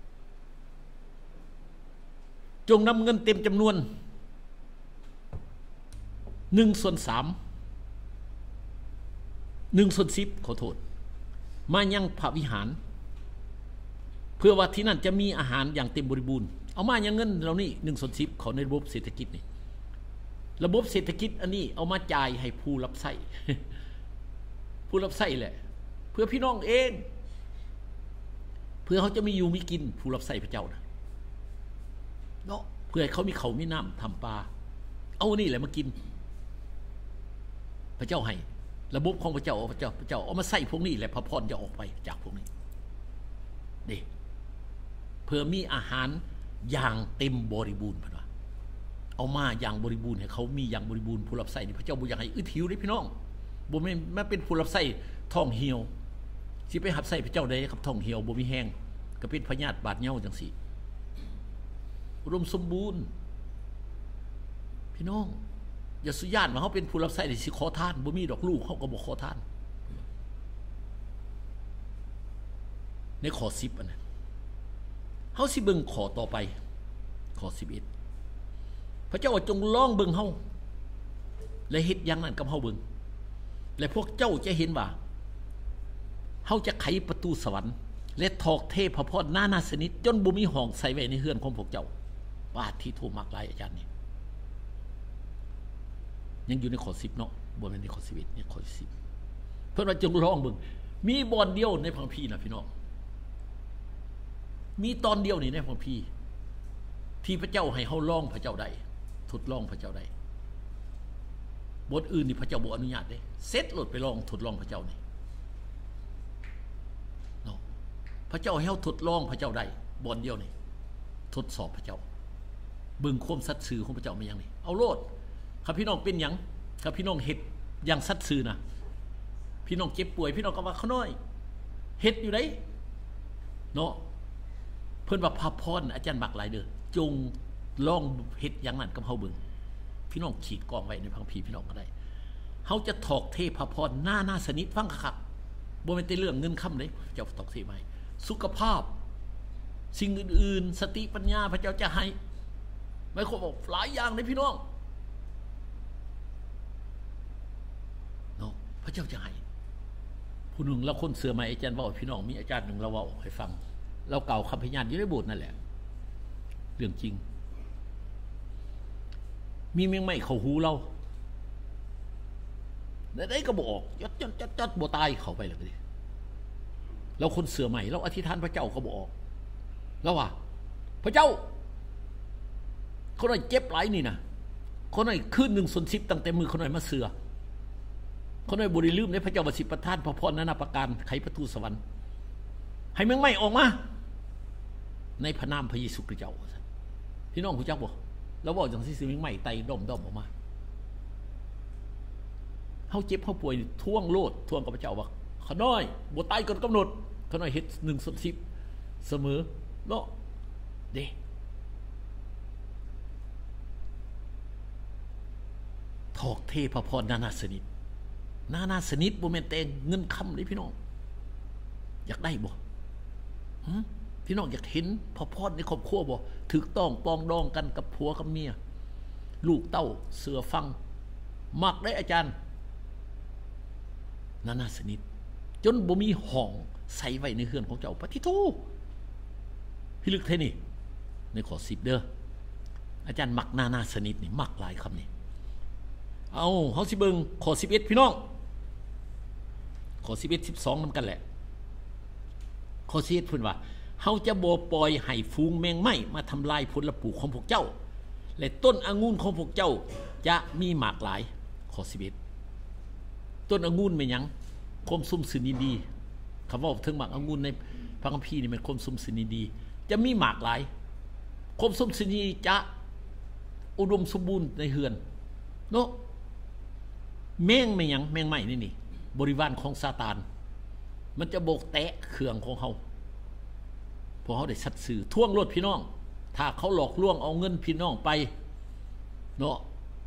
จงนำเงินเต็มจำนวนหนึ่งส่วนสามหนึ่งส่วนสิบขอโทษมายังพระวิหารเพื่อว่าที่นั่นจะมีอาหารอย่างเต็มบริบูรณ์เอามาอย่างเงินเหล่านี้หนึ่งส่วนสิบเขาในระบบเศรษฐกิจนี่ระบบเศรษฐกิจอันนี้เอามาจ่ายให้ผู้รับใช้ ผู้รับใช้แหละเพื่อพี่น้องเองเพื่อเขาจะมีอยู่มีกินผู้รับใช้พระเจ้านะเนาะเพื่อให้เขามีเขามีน้ำทำปลาเอานี่แหละมากินพระเจ้าให้ระบบของพระเจ้าพระเจ้าพระเจ้าเอามาใส่พวกนี้แหละพระพรจะออกไปจากพวกนี้เด้เพื่อมีอาหารอย่างเต็มบริบูรณ์พระว่าเอามาอย่างบริบูรณ์ให้เขามีอย่างบริบูรณ์ผู้รับใช้นี่พระเจ้าบ่อยากให้อึดหิวเด้พี่น้องบ่แม่นมาเป็นผู้รับใช้ท้องเหี่ยวสิไปหับใส่พระเจ้าได้ครับท้องเหี่ยวบ่มีแห้งก็เป็นพยาธิบาดเหย้าจังซี่อุดมสมบูรณ์พี่น้องอย่าสุญาตว่าเขาเป็นผู้รับใช้ได้สิขอทานบ่มีดอกลูกเขาก็บ่ขอทานในข้อสิบอันนั้นเฮาสิเบิ่งข้อต่อไปข้อสิบเอ็ดพระเจ้าจงลองเบิ่งเฮาและเฮ็ดอย่างนั้นกับเฮาเบิ่งและพวกเจ้าจะเห็นว่าเฮาจะไขประตูสวรรค์และถอกเทพพรนานาชนิดจนบ่มีห้องใส่ไว้ในเฮือนของพวกเจ้าว่าที่โทมักหลายอาจารย์นี่ยังอยู่ในข้อสิบเนาะบ่แม่นในข้อสิบเอ็ดเนี่ยข้อสิบเพิ่นว่าจงลองเบิ่งมีบ่อนเดียวในพระคัมภีร์นะพี่น้องมีตอนเดียวนี่ในพระคัมภีร์ที่พระเจ้าให้เฮาลองพระเจ้าได้ทดลองพระเจ้าได้บทอื่นนี่พระเจ้าบ่อนุญาตเด้เสร็จโลดไปลองทดลองพระเจ้านี่เนาะพระเจ้าให้เฮาทดลองพระเจ้าได้บ่อนเดียวนี่ทดสอบพระเจ้าเบิ่งความสัตย์ซื่อของพระเจ้าเป็นหยังนี่เอาโลดถ้าพี่น้องเป็นหยังถ้าพี่น้องเฮ็ดอย่างสัตย์ซื่อนะพี่น้องเจ็บป่วยพี่น้องก็ว่าเขาน้อยเฮ็ดอยู่ได้เนาะเพิ่นว่าพระพรอาจารย์มักหลายเด้อจงลองเฮ็ดอย่างนั้นกับเฮาเบิ่งพี่น้องขีดกองไว้ในพระคัมภีร์พี่น้องก็ได้เฮาจะถอกเทพระพรหน้าหน้าสนิทฟังคักบ่แม่นแต่เรื่องเงินค่ำเด้เจ้าถอกเทไว้สุขภาพสิ่งอื่นๆสติปัญญาพระเจ้าจะให้ไม่ครบบอกหลายอย่างเลยพี่น้องเนาะพระเจ้าจะให้ผู้หนึ่งเราคนเสือใหม่อาจารย์ว่าพี่น้องมีอาจารย์หนึ่งเราว่าให้ฟังเราเก่าคำพยานอยู่ในโบสถ์นั่นแหละเรื่องจริงมีเมียงไม่เขาหูเราได้ก็บอกยัดยัดยัดยัดบ่ตายเขาไปเลยเราคนเสือใหม่เราอธิษฐานพระเจ้าเขาบอกแล้วว่าพระเจ้าเขาหน่อยเจ็บไหลนี่นะเขาหน่อยคืนหนึ่งส่วนสิบตั้งแต่มือเขาหน่อยมาเสือเขาหน่อยบริลืมในพระเจ้าบสิประทานพระพรนานาประการไขประตูสวรรค์ให้เมืองไม่ออกมาในพระนามพระเยซูคริสต์เจ้าพี่น้องคุณเจ้าบอกแล้วบอกอย่างที่ซื้อเมืองไม่ไตด้อมด้อมออกมาเขาเจ็บเขาป่วยท่วงโลดท่วงกับพระเจ้าว่าเขาน้อยบวตายก่อนกำหนดเขาหน่อยเฮ็ดหนึ่งส่วนสิบเสมอเนาะเด้ถอกเทพพรนานาสนิทนานาสนิทบ่แม่นแต่เงินคำเลยพี่น้องอยากได้บ่พี่น้องอยากเห็นพระพรในครอบครัวบ่ถูกต้องปองดองกันกับผัวกับเมียลูกเต้าเสือฟังมักได้อาจารย์นานาสนิทจนบ่มีห้องใส่ไว้ในเฮือนของเจ้าปฏิทูพี่ลึกเท่นี่ในข้อสิบเด้ออาจารย์มักนานาสนิทนี่มักหลายคำนี่เอาเฮาสิเบิ่งข้อสิบเอ็ดพี่น้องข้อสิบเอ็ด สิบสองนำกันแหละข้อสิบเอ็ดเพิ่นว่าเฮาจะบ่ปล่อยให้ฝูงแมงไหม้มาทำลายผลปลูกของพวกเจ้าและต้นองุ่นของพวกเจ้าจะมีหมากหลายข้อสิบเอ็ดต้นองุ่นเป็นหยังความสุ่มสื่นดีคำว่าถึงหมากองุ่นในพระคัมภีร์นี่มันความสุ่มสื่นดีจะมีหมากหลายคมสมสนีจะอุดมสมบูรณ์ในเฮือนเนาะแมงไม่หยังแมงใหม่นี่นี่บริวารของซาตานมันจะโบกแตะเครื่องของเขาพอเขาได้สัตย์สื่อท่วงรถพี่น้องถ้าเขาหลอกลวงเอาเงินพี่น้องไปเนาะ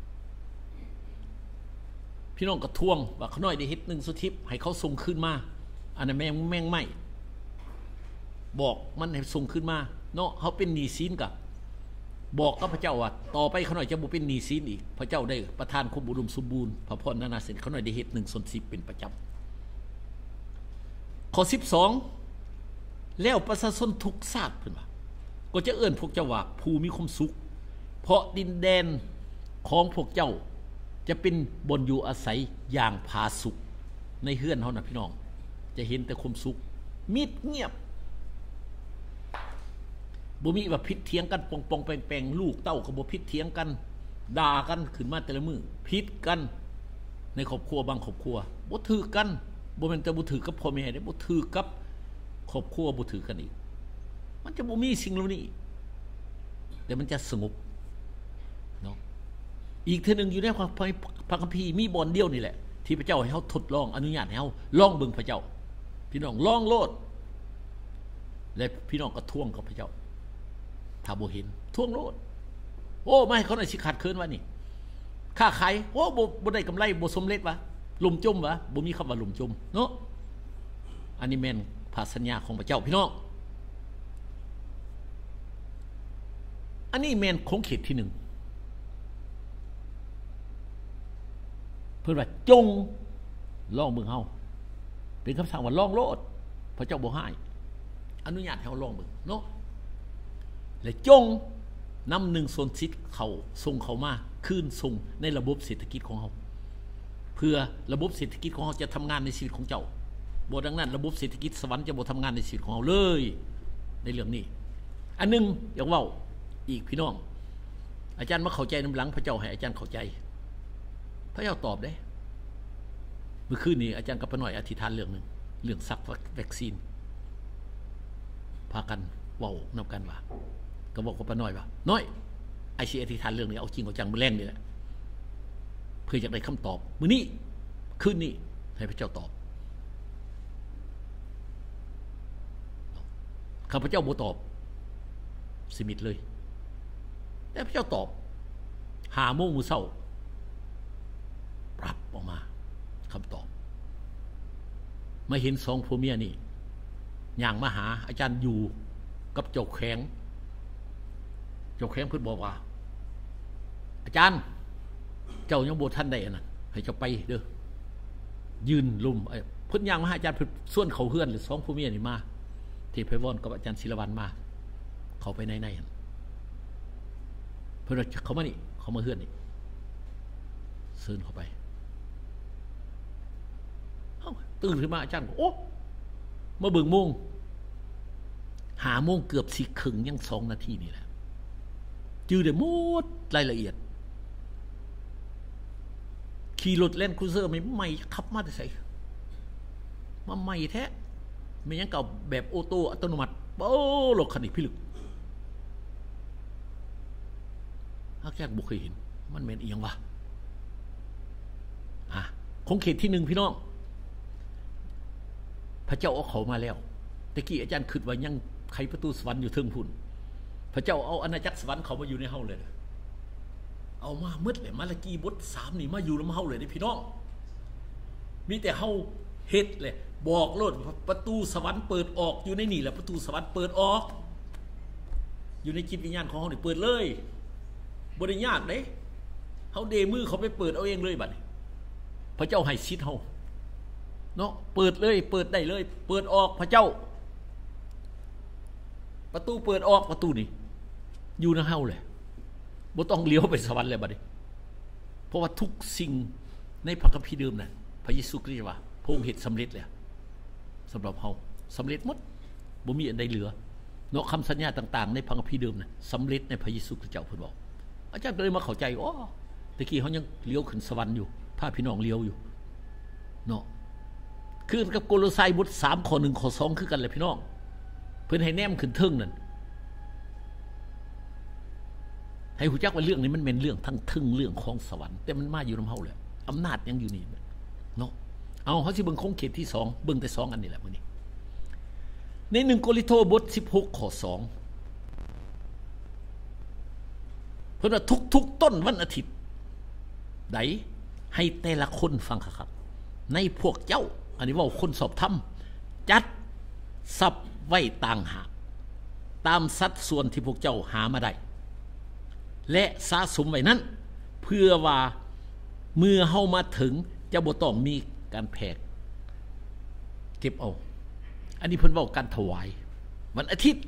พี่น้องก็ท่วงว่าเขาน้อยได้เฮ็ดหนึ่งสุทิพให้เขาส่งขึ้นมาอันนั้นแมงแมงใหม่บอกมันให้ส่งขึ้นมาเนาะเขาเป็นหนี้สินกับบอกกับพระเจ้าว่าต่อไปเขาหน่อยจะบ่เป็นหนี้สินอีกพระเจ้าได้ประทานความอุดมสมบูรณ์พระพรนานาเสร็จเขาหน่อยได้เฮ็ดหนึ่งส่วนสิบเป็นประจำข้อสิบสองแล้วประชาชนทุกชาติเพิ่นว่าก็จะเอิ้นพวกเจ้าว่าผู้มีความสุขเพราะดินแดนของพวกเจ้าจะเป็นบนอยู่อาศัยอย่างผาสุกในเฮือนเฮานะพี่น้องจะเห็นแต่ความสุขมิดเงียบบ่มีว่าพิษเถียงกันปองปองแปงแปงลูกเต้าก็บ่พิษเถียงกันด่ากันขึ้นมาแต่ละมือพิษกันในครอบครัวบางครอบครัวบ่ถือกันบ่แม่นแต่บ่ถือกับพ่อแม่เด้บ่ถือกับครอบครัวบ่ถือกันอีกมันจะบ่มีสิ่งเหล่านี้แต่มันจะสงบเนาะอีกเทื่อนึงอยู่ในพระคัมภีร์มีบ่อนเดียวนี่แหละที่พระเจ้าให้เฮาทดลองอนุญาตให้เฮาลองเบิ่งพระเจ้าพี่น้องลองโลดและพี่น้องก็ท่วงกับพระเจ้าถ้าบ่เห็นท่วงโลดโอ้ไม่เขาหน่อยสิขาดเคินวะนี่ค่าขายโอ้บ่บ่ได้กำไรบ่สมเร็จวะหลุมจมวะบ่มีคำว่าหลุมจมเนาะอันนี้แม่นภาษาสัญญาของพระเจ้าพี่น้องอันนี้แม่นคงเขตที่หนึ่งเพิ่นว่าจงลองเบิ่งเฮาเป็นคำสั่งว่าลองโลดพระเจ้าบ่ให้อนุญาตให้เฮาลองเบิ่งเนาะและจงนำหนึ่งส่วนสิบเขาส่งเขามาคืนส่งในระบบเศรษฐกิจของเฮาเพื่อระบบเศรษฐกิจของเฮาจะทำงานในชีวิตของเจ้าบ่ดังนั้นระบบเศรษฐกิจสวรรค์จะบ่ทำงานในชีวิตของเฮาเลยในเรื่องนี้อันนึงอยากเว้าอีกพี่น้องอาจารย์มาเข้าใจนำหลังพระเจ้าให้อาจารย์เข้าใจพระเจ้าตอบได้เมื่อคืนนี้อาจารย์กับพระหน่อยอธิษฐานเรื่องนึงเรื่องซักวัคซีนพากันเว้านำกันว่าก็บอกกับพระหน่อยว่าน้อยไอซีอธิษฐานเรื่องนี้เอาจริงเอาจังมื้อแรงนี่แหละเพื่ออยากได้คำตอบมื้อนี้คืนนี้ให้พระเจ้าตอบข้าพเจ้าบ่ตอบสิมิดเลยแต่พระเจ้าตอบหาโมงมื้อเช้าปรับออกมาคำตอบมาเห็นสองผัวเมียนี่ย่างมาหาอาจารย์อยู่กับเจ้าแข้งเจ้าแข้งเพิ่นบอกว่าอาจารย์เจ้ายังบ่ทันได้อันนั้นให้เจ้าไปเด้อยืนลุ่มเพิ่นย่างมาหาอาจารย์เพิ่นส่วนเขาเฮือนหรือสองผัวเมียนี่มาที่ไพวอนกับอาจารย์ศิลวัลย์มาเขาไปในในเพิ่นเขามานี่เขามาเฮือนนี่เชิญเข้าไปตื่นขึ้นมาอาจารย์โอ้มาเบิ่งโมงหาโมงเกือบสิครึ่งยังสองนาทีนี่แหละจื้อได้หมดรายละเอียดขี่รถเล่นครูเซอร์ไม่ไม่ขับมาแต่ใส่มาใหม่แท้ไม่ยังเก่าแบบโอโต้อัตโนมัติโอ้รถคันนี้พิลึกอาจารย์บุเคยเห็นมันเป็นอีหยังวะอ่ะคงเขตที่หนึ่งพี่น้องพระเจ้าเอาเขามาแล้วตะกี้อาจารย์คิดว่ายังไขประตูสวรรค์อยู่เทิงพุ่นพระเจ้าเอาอาณาจักรสวรรค์เขามาอยู่ในเฮาเลยเอามามืดเลยมาละกีบทสามนี่มาอยู่ในเฮาเลยนี่พี่น้องมีแต่เฮาเฮ็ดเลยบอกโลดประตูสวรรค์เปิดออกอยู่ในนี่แหละประตูสวรรค์เปิดออกอยู่ในจิตวิญญาณของเฮานี่เปิดเลยบ่ได้ยากเด้เฮาเดมือเขาไปเปิดเอาเองเลยบัดนี้พระเจ้าให้สิทธิ์เฮาเนาะเปิดเลยเปิดได้เลยเปิดออกพระเจ้าประตูเปิดออกประตูนี่อยู่ในเฮาเลยบ่ต้องเลี้ยวไปสวรรค์เลยบัดนี้เพราะว่าทุกสิ่งในพระคัมภีร์เดิมน่ะพระเยซูคริสต์ว่าพระองค์เฮ็ดสำเร็จแล้วสำหรับเฮาสำเร็จหมดบ่มีอันใดเหลือเนาะคำสัญญาต่างๆในพระคัมภีร์เดิมน่ะสำเร็จในพระเยซูคริสต์เจ้าเพิ่นบอกอาจารย์ก็เลยมาเข้าใจอ๋อตะกี้เฮายังเลี้ยวขึ้นสวรรค์อยู่พาพี่น้องเลี้ยวอยู่เนาะคือกับโกโลไซบทสามข้อหนึ่งข้อสองคือกันเลยพี่น้องเพิ่นให้แนมขึ้นเทิงนั่นให้หูจักว่าเรื่องนี้มันเป็นเรื่องทั้งทึ่งเรื่องของสวรรค์แต่มันมาอยู่นำเฮาแหละอำนาจยังอยู่นี่เนาะเอาเฮาสิเบิ่งคงเขตที่สองเบิ่งแต่สองอันนี้แหละมื้อนี้ในหนึ่งโครินธ์บทสิบหกข้อสองเพิ่นว่าทุกๆต้นวันอาทิตย์ใดให้แต่ละคนฟังครับในพวกเจ้าอันนี้ว่าคนสอบธรรมจัดทรัพย์ไว้ต่างหากตามสัดส่วนที่พวกเจ้าหามาได้และสะสมไว้นั้นเพื่อว่าเมื่อเฮามาถึงจะบ่ต้องมีการแพกเก็บเอาอันนี้เพิ่นเว้าการถวายวันอาทิตย์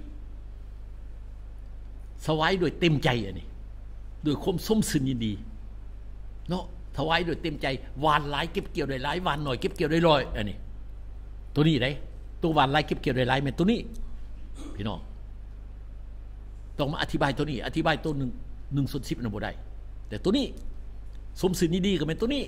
ถวายโดยเต็มใจอันนี้โดยความสมสึกยินดีเนาะถวายโดยเต็มใจหวานหลายเก็บเกี่ยวได้หลายหวานหน่อยเก็บเกี่ยวได้ร้อยอันนี้ตัวนี้ได้ตัวหวานหลายเก็บเกี่ยวได้หลายแม่นตัวนี้พี่น้องต้องมาอธิบายตัวนี้อธิบายตัวหนึ่งหนึ่งส่วนสิบนะบ่ได้แต่ตัวนี้สมสึกยินดีก็แม่นตัวนี้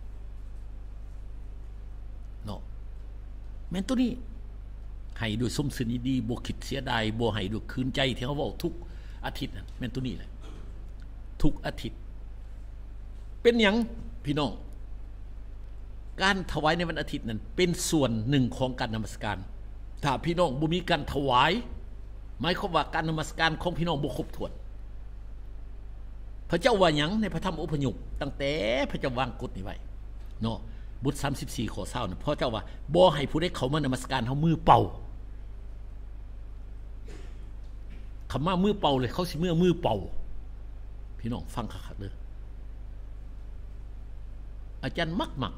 เนาะแม่นตัวนี้ให้โดยสมสึกยินดีบ่คิดเสียดายบ่ให้ด้วยคืนใจที่เขาเว้าทุกอาทิตย์นั่นแม่นตัวนี้แหละทุกอาทิตย์เป็นหยังพี่น้องการถวายในวันอาทิตย์นั้นเป็นส่วนหนึ่งของการนมัสการถ้าพี่น้องบ่มีการถวายหมายความว่าการนมัสการของพี่น้องบ่ครบถ้วนพระเจ้าว่าหยังในพระธรรมอพยพตั้งแต่พระเจ้าวางกฎนี้ไว้เนาะบทสามสิบสี่ข้อเศร้านะพระเจ้าว่าบ่ให้ผู้ใดเข้ามานมัสการเฮามือเปล่าคำว่ามือเปล่าเลยเขาสิมือมือเปล่าพี่น้องฟังคักๆเด้ออาจารย์มักมัก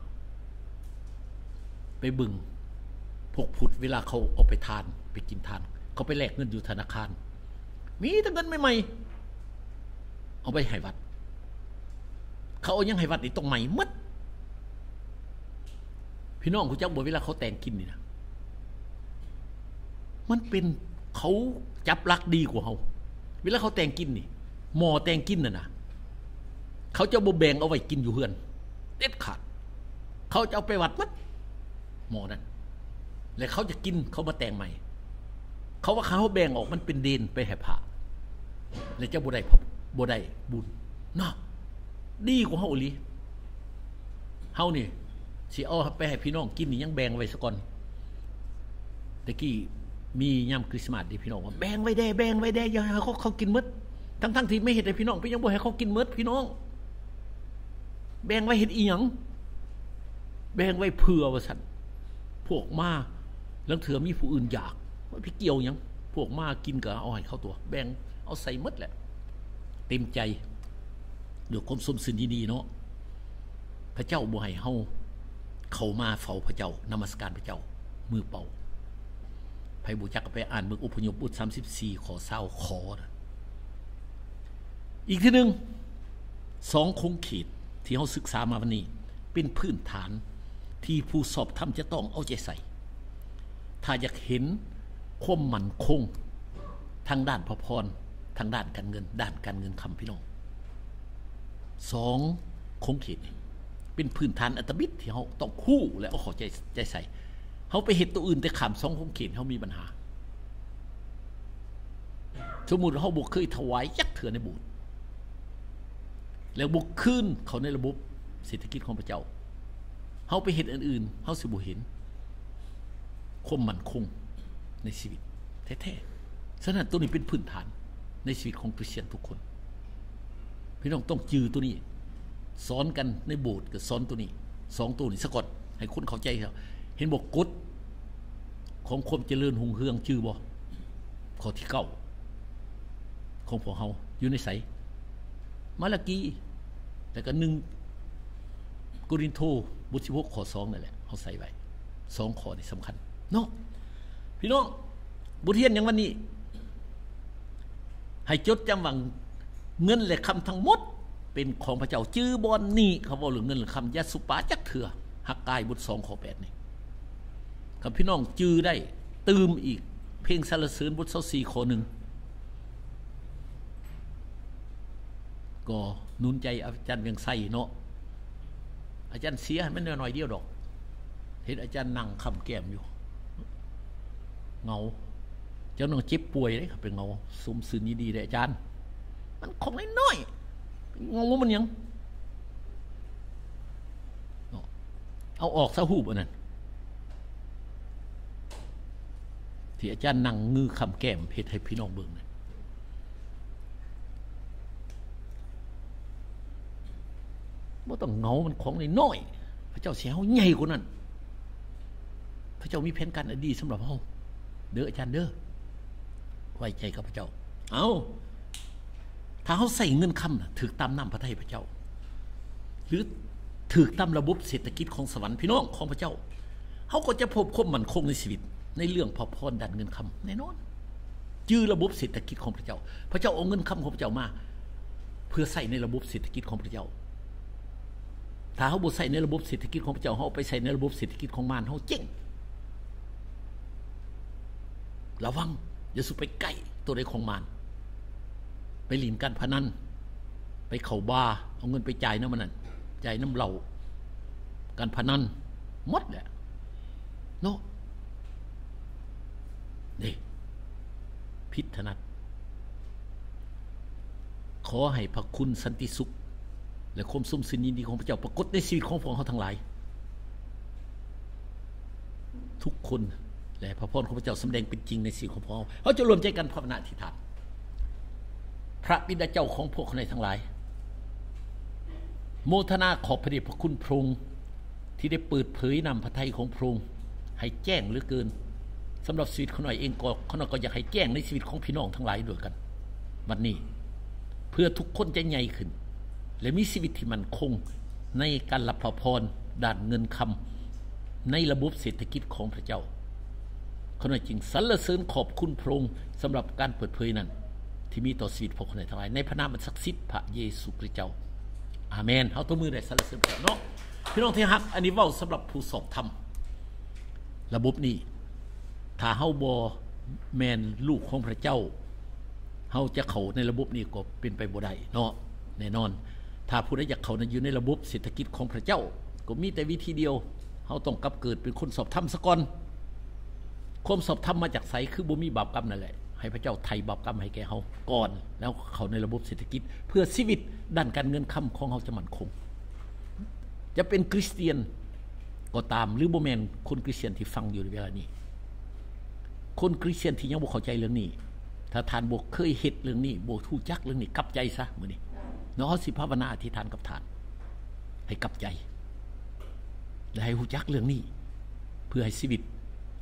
ไปบึงพวกพุทธเวลาเขาเอาไปทานไปกินทานเขาไปแลกเงินอยู่ธนาคารมีแต่เงินใหม่ๆเอาไปให้วัดเขาเอายังให้วัดนี่ต้องใหม่หมดพี่น้องคุณเจ้าบอกเวลาเขาแต่งกินนี่นะมันเป็นเขาจับลักดีกว่าเขาเวลาเขาแต่งกินนี่หม้อแต่งกินน่ะนะเขาจะบ่แบ่งเอาไว้กินอยู่เฮือนเด็ดขาดเขาจะเอาไปวัดมัดหม้อนั้นแล้วเขาจะกินเขามาแต่งใหม่เขาว่าเขาแบ่งออกมันเป็นเดนไปให้พระแล้วเจ้าบ่ได้พบบ่ได้บุญเนาะดีกว่าเฮาอีหลีเฮานี่สิเอาไปให้พี่น้องกินนี่ยังแบ่งไว้ซะก่อนตะกี้มียามคริสต์มาสที่พี่น้องว่าแบ่งไว้แด่แบ่งไว้แด่อย่าให้เขาเขากินหมดทั้งๆที่ไม่เฮ็ดให้พี่น้องไปยังบ่ให้เขากินหมดพี่น้องแบ่งไว้เฮ็ดอีหยังแบ่งไว้เผื่อว่าซั่นพวกมาลังเถื่อมีผู้อื่นอยากว่าพี่เกี่ยวหยังพวกมากินก็เอาให้เข้าตัวแบ่งเอาใส่หมดแหละเต็มใจด้วยความสมสึกดีๆเนาะพระเจ้าบ่ให้เฮาเข้ามาเฝ้าพระเจ้านมัสการพระเจ้ามือเปล่าไผบ่จักก็ไปอ่านเบิ่งอพยพบทสามสิบสี่ข้อเศร้าขออีกทีนึงสองคงเขตที่เฮาศึกษามาวันนี้เป็นพื้นฐานที่ผู้สอบธรรมจะต้องเอาใจใส่ถ้าอยากเห็นความมั่นคงทางด้านพระพรทางด้านการเงินด้านการเงินคำพี่น้องสองคงเขตนี่เป็นพื้นฐานอัตบิดที่เฮาต้องคู่และเอาเข้าใจใจใส่เฮาไปเฮ็ดตัวอื่นแต่ข้ามสองคงเขตเฮามีปัญหาสมมุติเฮาบ่เคยถวายจักเทื่อในโบสถ์แล้วบ่คืนเขาในระบบเศรษฐกิจของพระเจ้าเฮาไปเฮ็ดอันอื่นเฮาสิบ่เห็นความมั่นคงในชีวิตแท้ๆฉะนั้นตัวนี้เป็นพื้นฐานในชีวิตของคริสเตียนทุกคนพี่น้องต้องจือตัวนี้สอนกันในโบสถ์กับสอนตัวนี้สองตัวนี้สะกดให้คนเข้าใจครับเห็นบอกกฎของความเจริญหุ่งเฮืองจือบ่ข้อที่เก้าของพวกเฮาอยู่ในไสมาลากีแล้วก็หนึ่งโครินธ์บทสิบหกข้อสองนั่นแหละเฮาใส่ไว้สองข้อนี่สำคัญเนาะพี่น้องบทเรียนอย่างวันนี้ให้จดจำว่าเงินและคำทั้งหมดเป็นของพระเจ้าจื้อบอนนี่เขาบอกเรื่องเงินหรือคำยาสุปาจักเถื่อหักกายบทสองข้อแปดนี่ครับพี่น้องจื้อได้ตื่มอีกเพลงสรรเสริญบทเศร้าสี่ข้อหนึ่งก็นุนใจอาจารย์เวียงไส้เนาะอาจารย์เสียไม่น้อยเดียวดอกเห็นอาจารย์นั่งคำแก้มอยู่เงาเจ้าน้องเจ็บป่วยเลยครับเป็นเงาสมซื่อนี้ดีเลยอาจารย์มันของน้อยๆงงว่ามันยังเอาออกซะหูบอันนั้นที่อาจารย์นั่งงือคำแก้มเพชรให้พี่น้องเบิ่งนะบ่ต้องเงามันของน้อยๆพระเจ้าสิเฮาใหญ่กว่านั้นพระเจ้ามีแผนการอันดีสำหรับเฮาเด้ออาจารย์เด้อไว้ใจกับพระเจ้าเอาถ้าเฮาใส่เงินคำน่ะถูกตามน้ำพระทัยพระเจ้าหรือถูกตามระบบเศรษฐกิจของสวรรค์พี่น้องของพระเจ้าเฮาก็จะพบความมั่นคงในชีวิตในเรื่องพอพรดันเงินคำแน่นอนจื้อระบบเศรษฐกิจของพระเจ้าพระเจ้าเอาเงินคำของพระเจ้ามาเพื่อใส่ในระบบเศรษฐกิจของพระเจ้าถ้าเฮาบ่ใส่ในระบบเศรษฐกิจของพระเจ้าเฮาไปใส่ในระบบเศรษฐกิจของมารเฮาเจ๊งระวังอย่าสุไปใกล้ตัวใดของมารไปหลินการพนันไปเข้าบาร์เอาเงินไปจ่ายน้ำมันนั่นจ่ายน้ำเหล้าการพนันหมดแหละเนาะนี่พิษถนัดขอให้พระคุณสันติสุขและความสมสินยินดีของพระเจ้าปรากฏในชีวิตของพวกเราทั้งหลายทุกคนและพระพรของพระเจ้าสำแดงเป็นจริงในชีวิตของพวกเราเราจะรวมใจกันภาวนาอธิษฐานพระบิดาเจ้าของพวกเราทั้งหลายโมทนาขอบพระเดชพระคุณพระองค์ที่ได้เปิดเผยนำพระทัยของพระองค์ให้แจ้งเหลือเกินสำหรับชีวิตของหน่อยเองก็เขาหน่อยก็อยากให้แจ้งในชีวิตของพี่น้องทั้งหลายด้วยกันวันนี้เพื่อทุกคนจะใหญ่ขึ้นและมีชีวิตที่มั่นคงในการรับพรด้านเงินคำในระบบเศรษฐกิจของพระเจ้าเขาหน่อยจึงสรรเสริญขอบคุณพระองค์สำหรับการเปิดเผยนั้นที่มีต่อชีวิตพวกคนทั้งหลายในพระนามอันศักดิ์สิทธิ์พระเยซูคริสต์เจ้าอาเมนเฮาตัวมือได้สรรเสริญพระเจ้าเนาะพี่น้องที่รักอันนี้เว้าสำหรับผู้สอบธรรมระบบนี้ถ้าเฮาบ่แม่นลูกของพระเจ้าเฮาจะเข้าในระบบนี้ก็เป็นไปบ่ได้เนาะแน่นอนถ้าผู้ใดอยากเข้าในอยู่ในระบบเศรษฐกิจของพระเจ้าก็มีแต่วิธีเดียวเฮาต้องกลับเกิดเป็นคนสอบธรรมซะก่อนความสอบธรรมมาจากไสคือบ่มีบาปกรรมนั่นแหละให้พระเจ้าไถ่บาปกรรมให้แก่เฮาก่อนแล้วเข้าในระบบเศรษฐกิจเพื่อชีวิตด้านการเงินคำของเฮาจะมั่นคงจะเป็นคริสเตียนก็ตามหรือบ่แม่นคนคริสเตียนที่ฟังอยู่ในเวลานี้คนคริสเตียนที่ยังบ่เข้าใจเรื่องนี้ถ้าท่านบ่เคยเฮ็ดเรื่องนี้บ่รู้จักเรื่องนี้กลับใจซะมื้อนี้เนาะสิภาวนาอธิษฐานกับท่านให้กลับใจและให้รู้จักเรื่องนี้เพื่อให้ชีวิต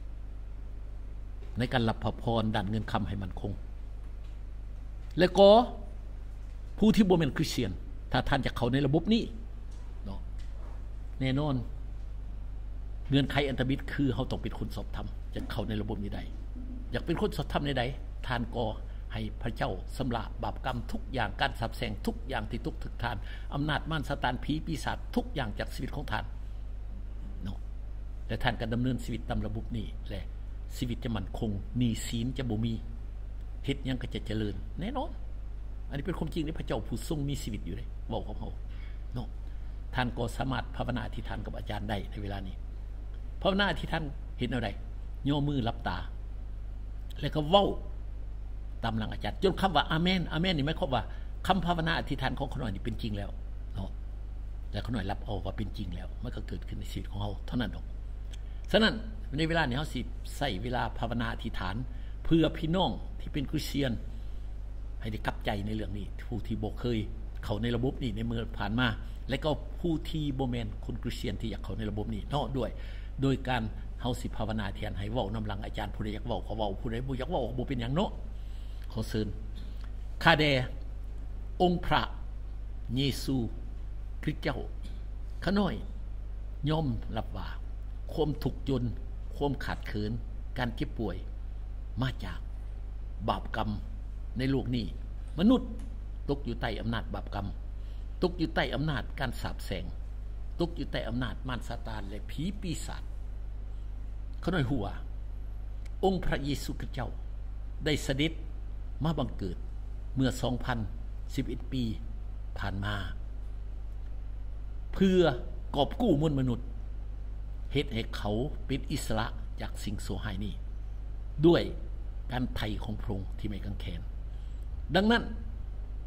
ในการรับพระพรด้านเงินคำให้มั่นคงและก็ผู้ที่บ่แม่นคริสเตียนถ้าท่านจะเข้าในระบบนี้เนาะแน่นอนเงื่อนไขอันตรมิตรคือเขาต้องเป็นคนสอบธรรมจะเข้าในระบบนี้ได้อยากเป็นคนสอบธรรมในใดทานก็ให้พระเจ้าสำระบาปกรรมทุกอย่างการสับแสงทุกอย่างที่ทุกถึกทานอำนาจมารซาตานผีปีศาจทุกอย่างจากชีวิตของท่านเนาะและท่านก็ดำเนินชีวิตตามระบบนี้แหละชีวิตจะมั่นคงหนี้สินจะบ่มีเฮ็ดหยังก็จะเจริญแน่นอนอันนี้เป็นความจริงที่พระเจ้าผู้ทรงมีชีวิตอยู่เลยเว้าของเฮาเนาะท่านก็สามารถภาวนาอธิษฐานกับอาจารย์ได้ในเวลานี้ภาวนาอธิษฐานเห็นอะไรย่อมือรับตาแล้วก็เว้าตามหลังอาจารย์จนคำว่าอาเมนอาเมนนี่หมายความว่าคำภาวนาอธิษฐานของเขาหน่อยนี่เป็นจริงแล้วเนาะแล้วเขาหน่อยรับเอาว่าเป็นจริงแล้วมันก็เกิดขึ้นในชีวิตของเขาเท่านั้นเองฉะนั้นในเวลานี้เขาสิใส่เวลาภาวนาอธิษฐานเพื่อพี่น้องที่เป็นคริสเตียนให้ได้กลับใจในเรื่องนี้ผู้ที่บ่เคยเข้าในระบบนี้ในเมื่อผ่านมาและก็ผู้ที่บ่แม่นคนคริสเตียนที่อยากเข้าในระบบนี้เนาะด้วยโดยการเฮาสิภาวนาเทียนให้เว้านำหลังอาจารย์ผู้ใดอยากเว้าก็เว้าผู้ใดบ่อยากเว้าบ่เป็นหยังเนาะขอเชิญข้าแด่องค์พระเยซูคริสต์เจ้าข้าน้อยยอมรับว่าความทุกข์จนความขาดเขินการเจ็บป่วยมาจากบาปกรรมในโลกนี้มนุษย์ตกอยู่ใต้อำนาจบาปกรรมตกอยู่ใต้อำนาจการสาปแสงตกอยู่ใต้อำนาจมารซาตานและผีปีศาจเขาหน่อยหัวองค์พระเยซูคริสต์เจ้าได้เสด็จมาบังเกิดเมื่อ สองพันสิบเอ็ด ปีผ่านมาเพื่อกอบกู้มวลมนุษย์เฮ็ดให้เขาเป็นอิสระจากสิ่งโสหายนี้ด้วยการไถ่ของพระองค์ที่ไม่กังแขนดังนั้น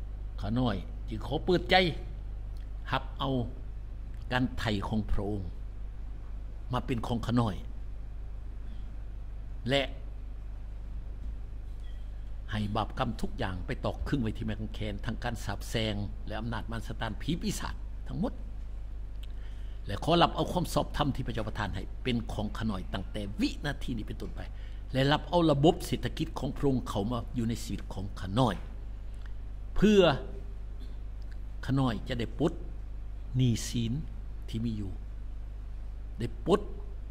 ข้าน้อยจึงขอเปิดใจหับเอาการไถ่ของพระองค์มาเป็นของข้าน้อยและให้บาปกรรมทุกอย่างไปตอกครึ่งไว้ที่ไม้กางเขนทั้งการสาปแซงและอำนาจมารซาตานผีปีศาจทั้งหมดและขอรับเอาความสอบธรรมที่พระเจ้าประทานให้เป็นของข้าน้อยตั้งแต่วินาทีนี้เป็นต้นไปและรับเอาระบบเศรษฐกิจของพระองค์เข้ามาอยู่ในชีวิตของข้าน้อยเพื่อข้าน้อยจะได้ปลดหนี้สินที่มีอยู่ได้ปลด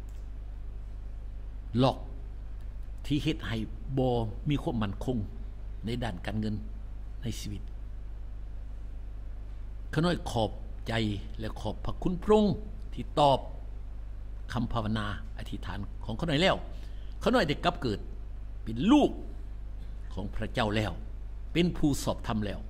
หลอกที่เฮ็ดให้บ่มีความมั่นคงในด้านการเงินในชีวิตข้าน้อยขอบใจและขอบพระคุณพระองค์ที่ตอบคำภาวนาอธิษฐานของข้าน้อยแล้วข้าน้อยได้กลับเกิดเป็นลูกของพระเจ้าแล้วเป็นผู้สอบธรรมแล้ว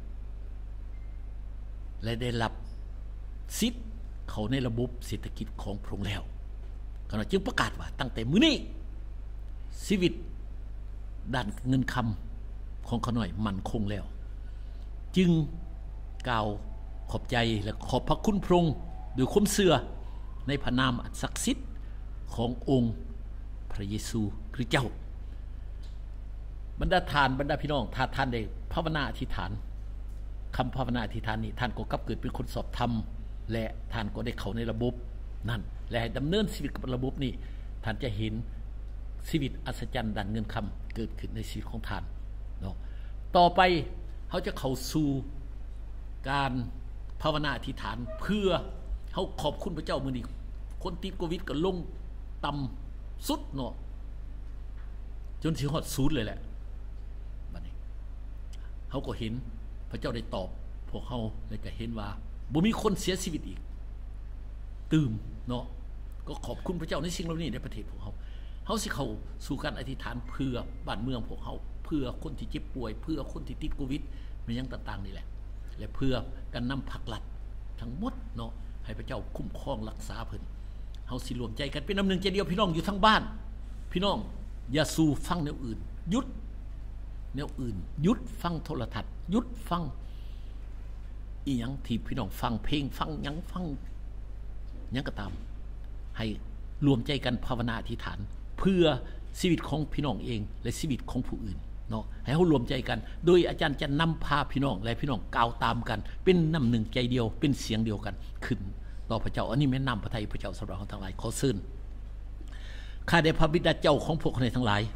และได้รับสิทธิ์เขาในระบบเศรษฐกิจของพระองค์แล้วข้าน้อยจึงประกาศว่าตั้งแต่มื้อนี้ชีวิตด้านเงินคำของข้าน้อยมั่นคงแล้วจึงกล่าวขอบใจและขอบพระคุณพระองค์ด้วยความเชื่อในพระนามอันศักดิ์สิทธิ์ขององค์พระเยซูคริสต์เจ้าบรรดาทานบรรดาพี่น้องถ้าท่านได้ภาวนาอธิษฐานคำภาวนาอธิษฐานนี้ท่านก็กลับเกิดเป็นคนสอบธรรมและท่านก็ได้เข้าในระบบนั่นและดำเนินชีวิตกับระบบนี้ท่านจะเห็นชีวิตอัศจรรย์ดันเงินคำเกิดขึ้นในชีวิตของท่านเนาะต่อไปเขาจะเข้าสู่การภาวนาอธิษฐานเพื่อเขาขอบคุณพระเจ้ามื้อนี้คนติดโควิดก็ลงต่ำสุดเนาะจนสิฮอดศูนย์เลยแหละบัดนี้เขาก็เห็นพระเจ้าได้ตอบพวกเขาเลยก็เห็นว่าบ่มีคนเสียชีวิตอีกตื่มเนาะก็ขอบคุณพระเจ้าในสิ่งเหล่านี้ในประเทศพวกเขาเขาสิเข้าสู่การอธิษฐานเพื่อบ้านเมืองพวกเขาเพื่อคนที่เจ็บป่วยเพื่อคนที่ติดโควิดมันยังต่างๆนี่แหละและเพื่อการนำภาครัฐทั้งหมดเนาะให้พระเจ้าคุ้มครองรักษาเพิ่นเฮาสิรวมใจกันเป็นน้ำหนึ่งใจเดียวพี่น้องอยู่ทั้งบ้านพี่น้องอย่าสู่ฟังแนวอื่นหยุดแนวอื่นหยุดฟังโทรทัศน์หยุดฟังอีหยังที่พี่น้องฟังเพลงฟังหยังฟังหยังก็ตามให้รวมใจกันภาวนาอธิษฐานเพื่อชีวิตของพี่น้องเองและชีวิตของผู้อื่นเนาะให้เขารวมใจกันโดยอาจารย์จะนำพาพี่น้องและพี่น้องกล่าวตามกันเป็นน้ำหนึ่งใจเดียวเป็นเสียงเดียวกันขึ้นต่อพระเจ้าอันนี้แม่นำพระทัยพระเจ้าสำหรับเราทั้งหลายขอเชิญข้าแต่พระบิดาเจ้าของพวกเราทั้งหลาย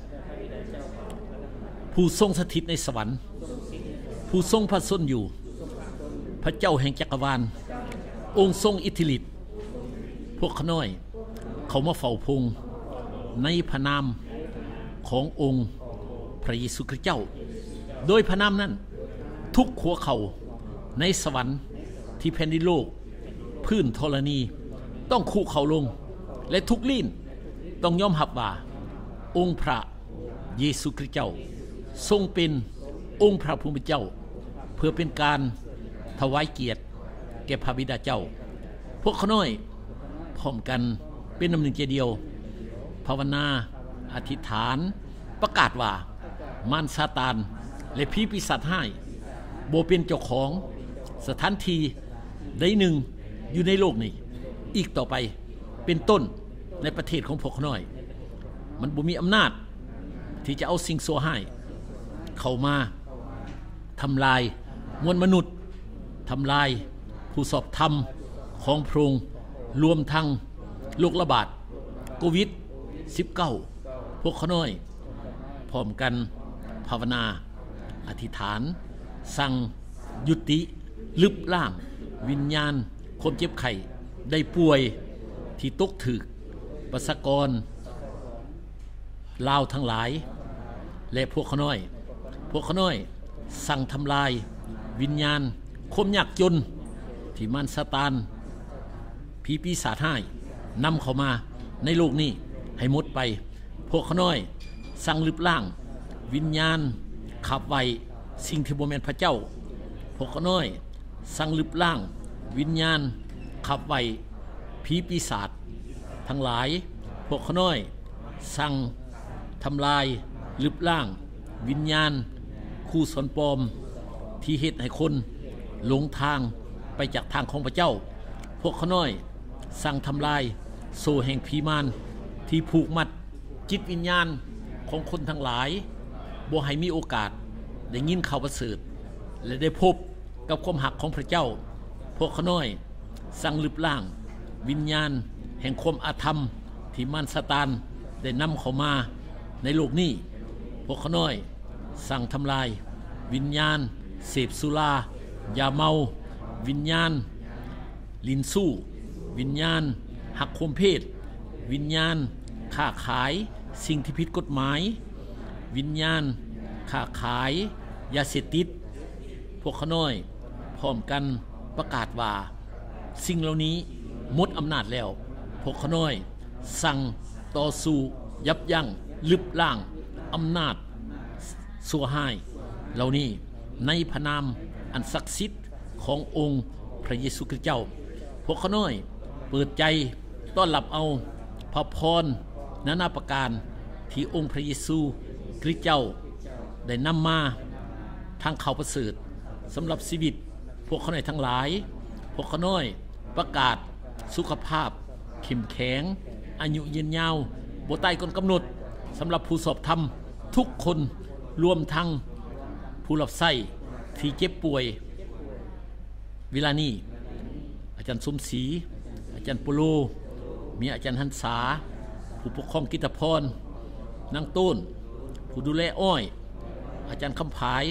ผู้ทรงสถิตในสวรรค์ผู้ทรงพระชนอยู่พระเจ้าแห่งจักรวาลองค์ทรงอิทธิฤทธิ์พวกข้าน้อยเขามาเฝ้าพงในพระนามขององค์พระเยซูคริสต์เจ้าโดยพระนามนั้นทุกหัวเข่าในสวรรค์ที่แผ่นดินโลกพื้นธรณีต้องคุเข่าลงและทุกลิ้นต้องยอมรับว่าองค์พระเยซูคริสต์เจ้าทรงเป็นองค์พระผู้เป็นเจ้าเพื่อเป็นการถวายเกียรติแก่พระบิดาเจ้าพวกข้าน้อยพร้อมกันเป็นน้ำหนึ่งใจเดียวภาวนาอธิษฐานประกาศว่ามารซาตานและผีปีศาจร้ายบ่เป็นเจ้าของสถานที่ใดหนึ่งอยู่ในโลกนี้อีกต่อไปเป็นต้นในประเทศของพวกน้อยมันบ่มีอำนาจที่จะเอาสิ่งชั่วร้ายเข้ามาทำลายมวลมนุษย์ทำลายผู้สอบธรรมของพระองค์รวมทั้งโรคระบาดโควิด สิบเก้า พวกข้าน้อยพร้อมกันภาวนาอธิษฐานสั่งยุติลึบล่างวิญญาณความเจ็บไข้ได้ป่วยที่ตกถึกประสากรลาวทั้งหลายและพวกข้าน้อยพวกข้าน้อยสั่งทำลายวิญญาณความยากจนที่มารซาตานผีปีศาจร้ายนำเข้ามาในโลกนี้ให้หมดไปพวกข้าน้อยสั่งลึบล่างวิญญาณขับไว้สิ่งที่บ่แม่นพระเจ้าพวกข้าน้อยสั่งลึบล่างวิญญาณขับไว้ผีปีศาจทั้งหลายพวกข้าน้อยสั่งทำลายลึบล่างวิญญาณคู่สนปลอมที่เฮ็ดให้คนหลงทางไปจากทางของพระเจ้าพวกเขาน้อยสั่งทำลายโซ่แห่งผีมารที่ผูกมัดจิตวิญญาณของคนทั้งหลายบ่ให้มีโอกาสได้ยินข่าวประเสริฐและได้พบกับความหักของพระเจ้าพวกเขาน้อยสั่งลึบล่างวิญญาณแห่งความอาธรรมที่มารซาตานได้นำเข้ามาในโลกนี้พวกเขาน้อยสั่งทำลายวิญญาณเสพสุรายาเมาวิญญาณลินสู้วิญญาณหักข่มเพศวิญญาณค้าขายสิ่งที่ผิดกฎหมายวิญญาณค้าขายยาเสพติดพวกเขาน้อยพร้อมกันประกาศว่าสิ่งเหล่านี้หมดอำนาจแล้วพวกเขาน้อยสั่งต่อสู้ยับยั้งลึบล่างอำนาจสัวหายเหล่านี้ในพระนามอันศักดิ์สิทธิ์ขององค์พระเยซูคริสต์เจ้าพวกเขาน้อยเปิดใจต้อนรับเอาพระพรนานาประการที่องค์พระเยซูคริสต์เจ้าได้นำมาทางข่าวประเสริฐสำหรับชีวิตพวกเขาน้อยทั้งหลายพวกเขาน้อยประกาศสุขภาพเข้มแข็งอายุยืนยาวบ่ตายก่อนกำหนดสำหรับผู้สอบธรรมทุกคนรวมทั้งผู้รับใช้ที่เจ็บป่วยเวลานี้อาจารย์สมศรีอาจารย์ปุโลมีอาจารย์หันษาผู้ปกครองกิตพรนางต้นผู้ดูแลอ้อยอาจารย์คำผาย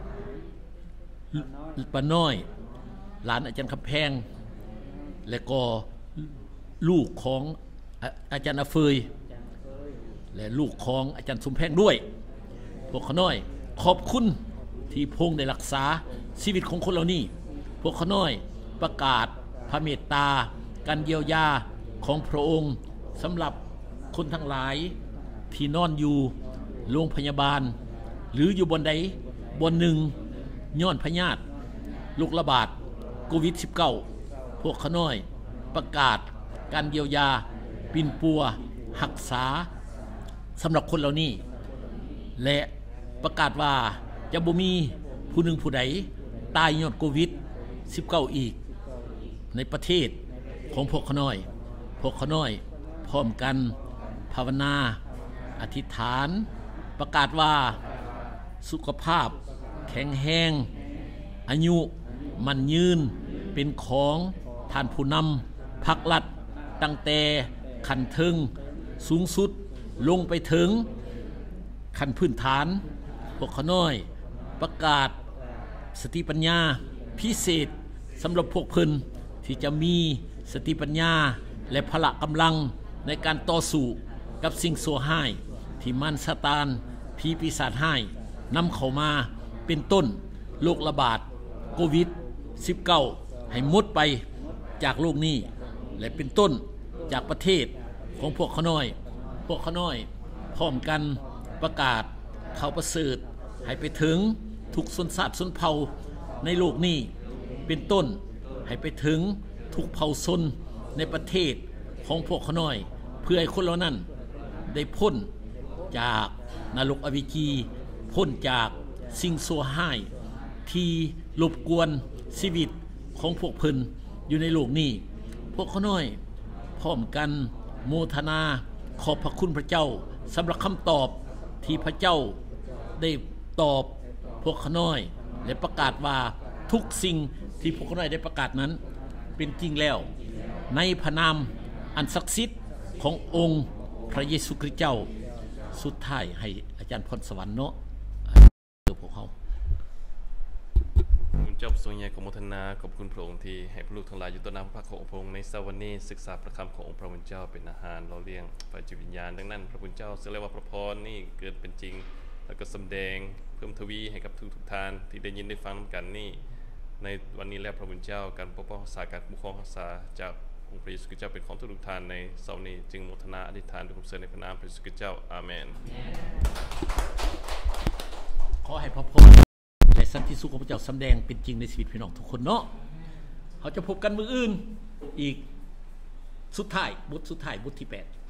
ป้าน้อยหลานอาจารย์คำแพงและก็ลูกของอาจารย์อาเฟยและลูกของอาจารย์สมแพงด้วยพวกเขาน้อยขอบคุณที่พงได้รักษาชีวิตของคนเหล่านี้พวกเขาน้อยประกาศพระเมตตาการเยียวยาของพระองค์สำหรับคนทั้งหลายที่นอนอยู่โรงพยาบาลหรืออยู่บนใดบนหนึ่งย้อนพยาธิโรคระบาดโควิด สิบเก้า พวกเขาน้อยประกาศการเยียวยาปิ่นปัวรักษาสำหรับคนเหล่านี้และประกาศว่าจะบ่มีผู้หนึ่งผู้ใดตายย้อนโควิด สิบเก้า อีกในประเทศของพวกเขาน้อยพวกเขาน้อยพร้อมกันภาวนาอธิษฐานประกาศว่าสุขภาพแข็งแรงอายุมันยืนเป็นของท่านผู้นำพรรครัฐตั้งแต่ขั้นถึงสูงสุดลงไปถึงขั้นพื้นฐานพวกเขาน้อยประกาศสติปัญญาพิเศษสำหรับพวกเพิ่นที่จะมีสติปัญญาและพละกำลังในการต่อสู้กับสิ่งชั่วร้ายที่มารซาตานผีปีศาจร้ายนำเข้ามาเป็นต้นโรคระบาดโควิด สิบเก้า ให้หมดไปจากโลกนี้และเป็นต้นจากประเทศของพวกเขาน้อยพวกเขาน้อยพร้อมกันประกาศข่าวประเสริฐให้ไปถึงทุกชนชาติชนเผ่าในโลกนี้เป็นต้นให้ไปถึงทุกเผ่าชนในประเทศของพวกเขาน้อยเพื่อให้คนเหล่านั้นได้พ้นจากนรกอเวจีพ้นจากสิ่งชั่วร้ายที่รบกวนชีวิตของพวกเพิ่นอยู่ในโลกนี้พวกเขาน้อยพร้อมกันโมทนาขอบพระคุณพระเจ้าสำหรับคำตอบที่พระเจ้าได้ตอบพวกเขาน้อยและประกาศว่าทุกสิ่งที่พวกเขาน้อยได้ประกาศนั้นเป็นจริงแล้วในพระนามอันศักดิ์สิทธิ์ขององค์พระเยซูคริสต์เจ้าสุดท้ายให้อาจารย์พรสวรรค์เนาะเดี๋ยวพวกเขาเจ้าทรงใหญ่ของโมทนาขอบคุณพระองค์ที่ให้พระลูกทั้งหลายอยู่ต้นน้ำพระของพระองค์ในเช้าวันนี้ศึกษาพระคำขององค์พระผู้เป็นเจ้าเป็นอาหารเราเลี้ยงฝ่ายจิตวิญญาณดังนั้นพระผู้เป็นเจ้าซึ่งเรียกว่าพระพรนี่เกิดเป็นจริงแล้วก็สำแดงเพิ่มทวีให้กับทุกทุกท่านที่ได้ยินได้ฟังกันนี่ในวันนี้แล้วพระผู้เป็นเจ้าการปกป้องรักษาการคุ้มครองรักษาจากองค์พระเยซูคริสต์เจ้าเป็นของทุกทุกท่านในเช้านี้จึงโมทนาอธิษฐานด้วยความเชื่อในพระนามพระเยซูคริสต์เจ้าอาเมนขอให้พระพรและสันติสุขของพระเจ้าสำแดงเป็นจริงในชีวิตพี่น้องทุกคนเนาะเขาจะพบกันมื้ออื่นอีกสุดท้ายบทสุดท้ายบทที่แปด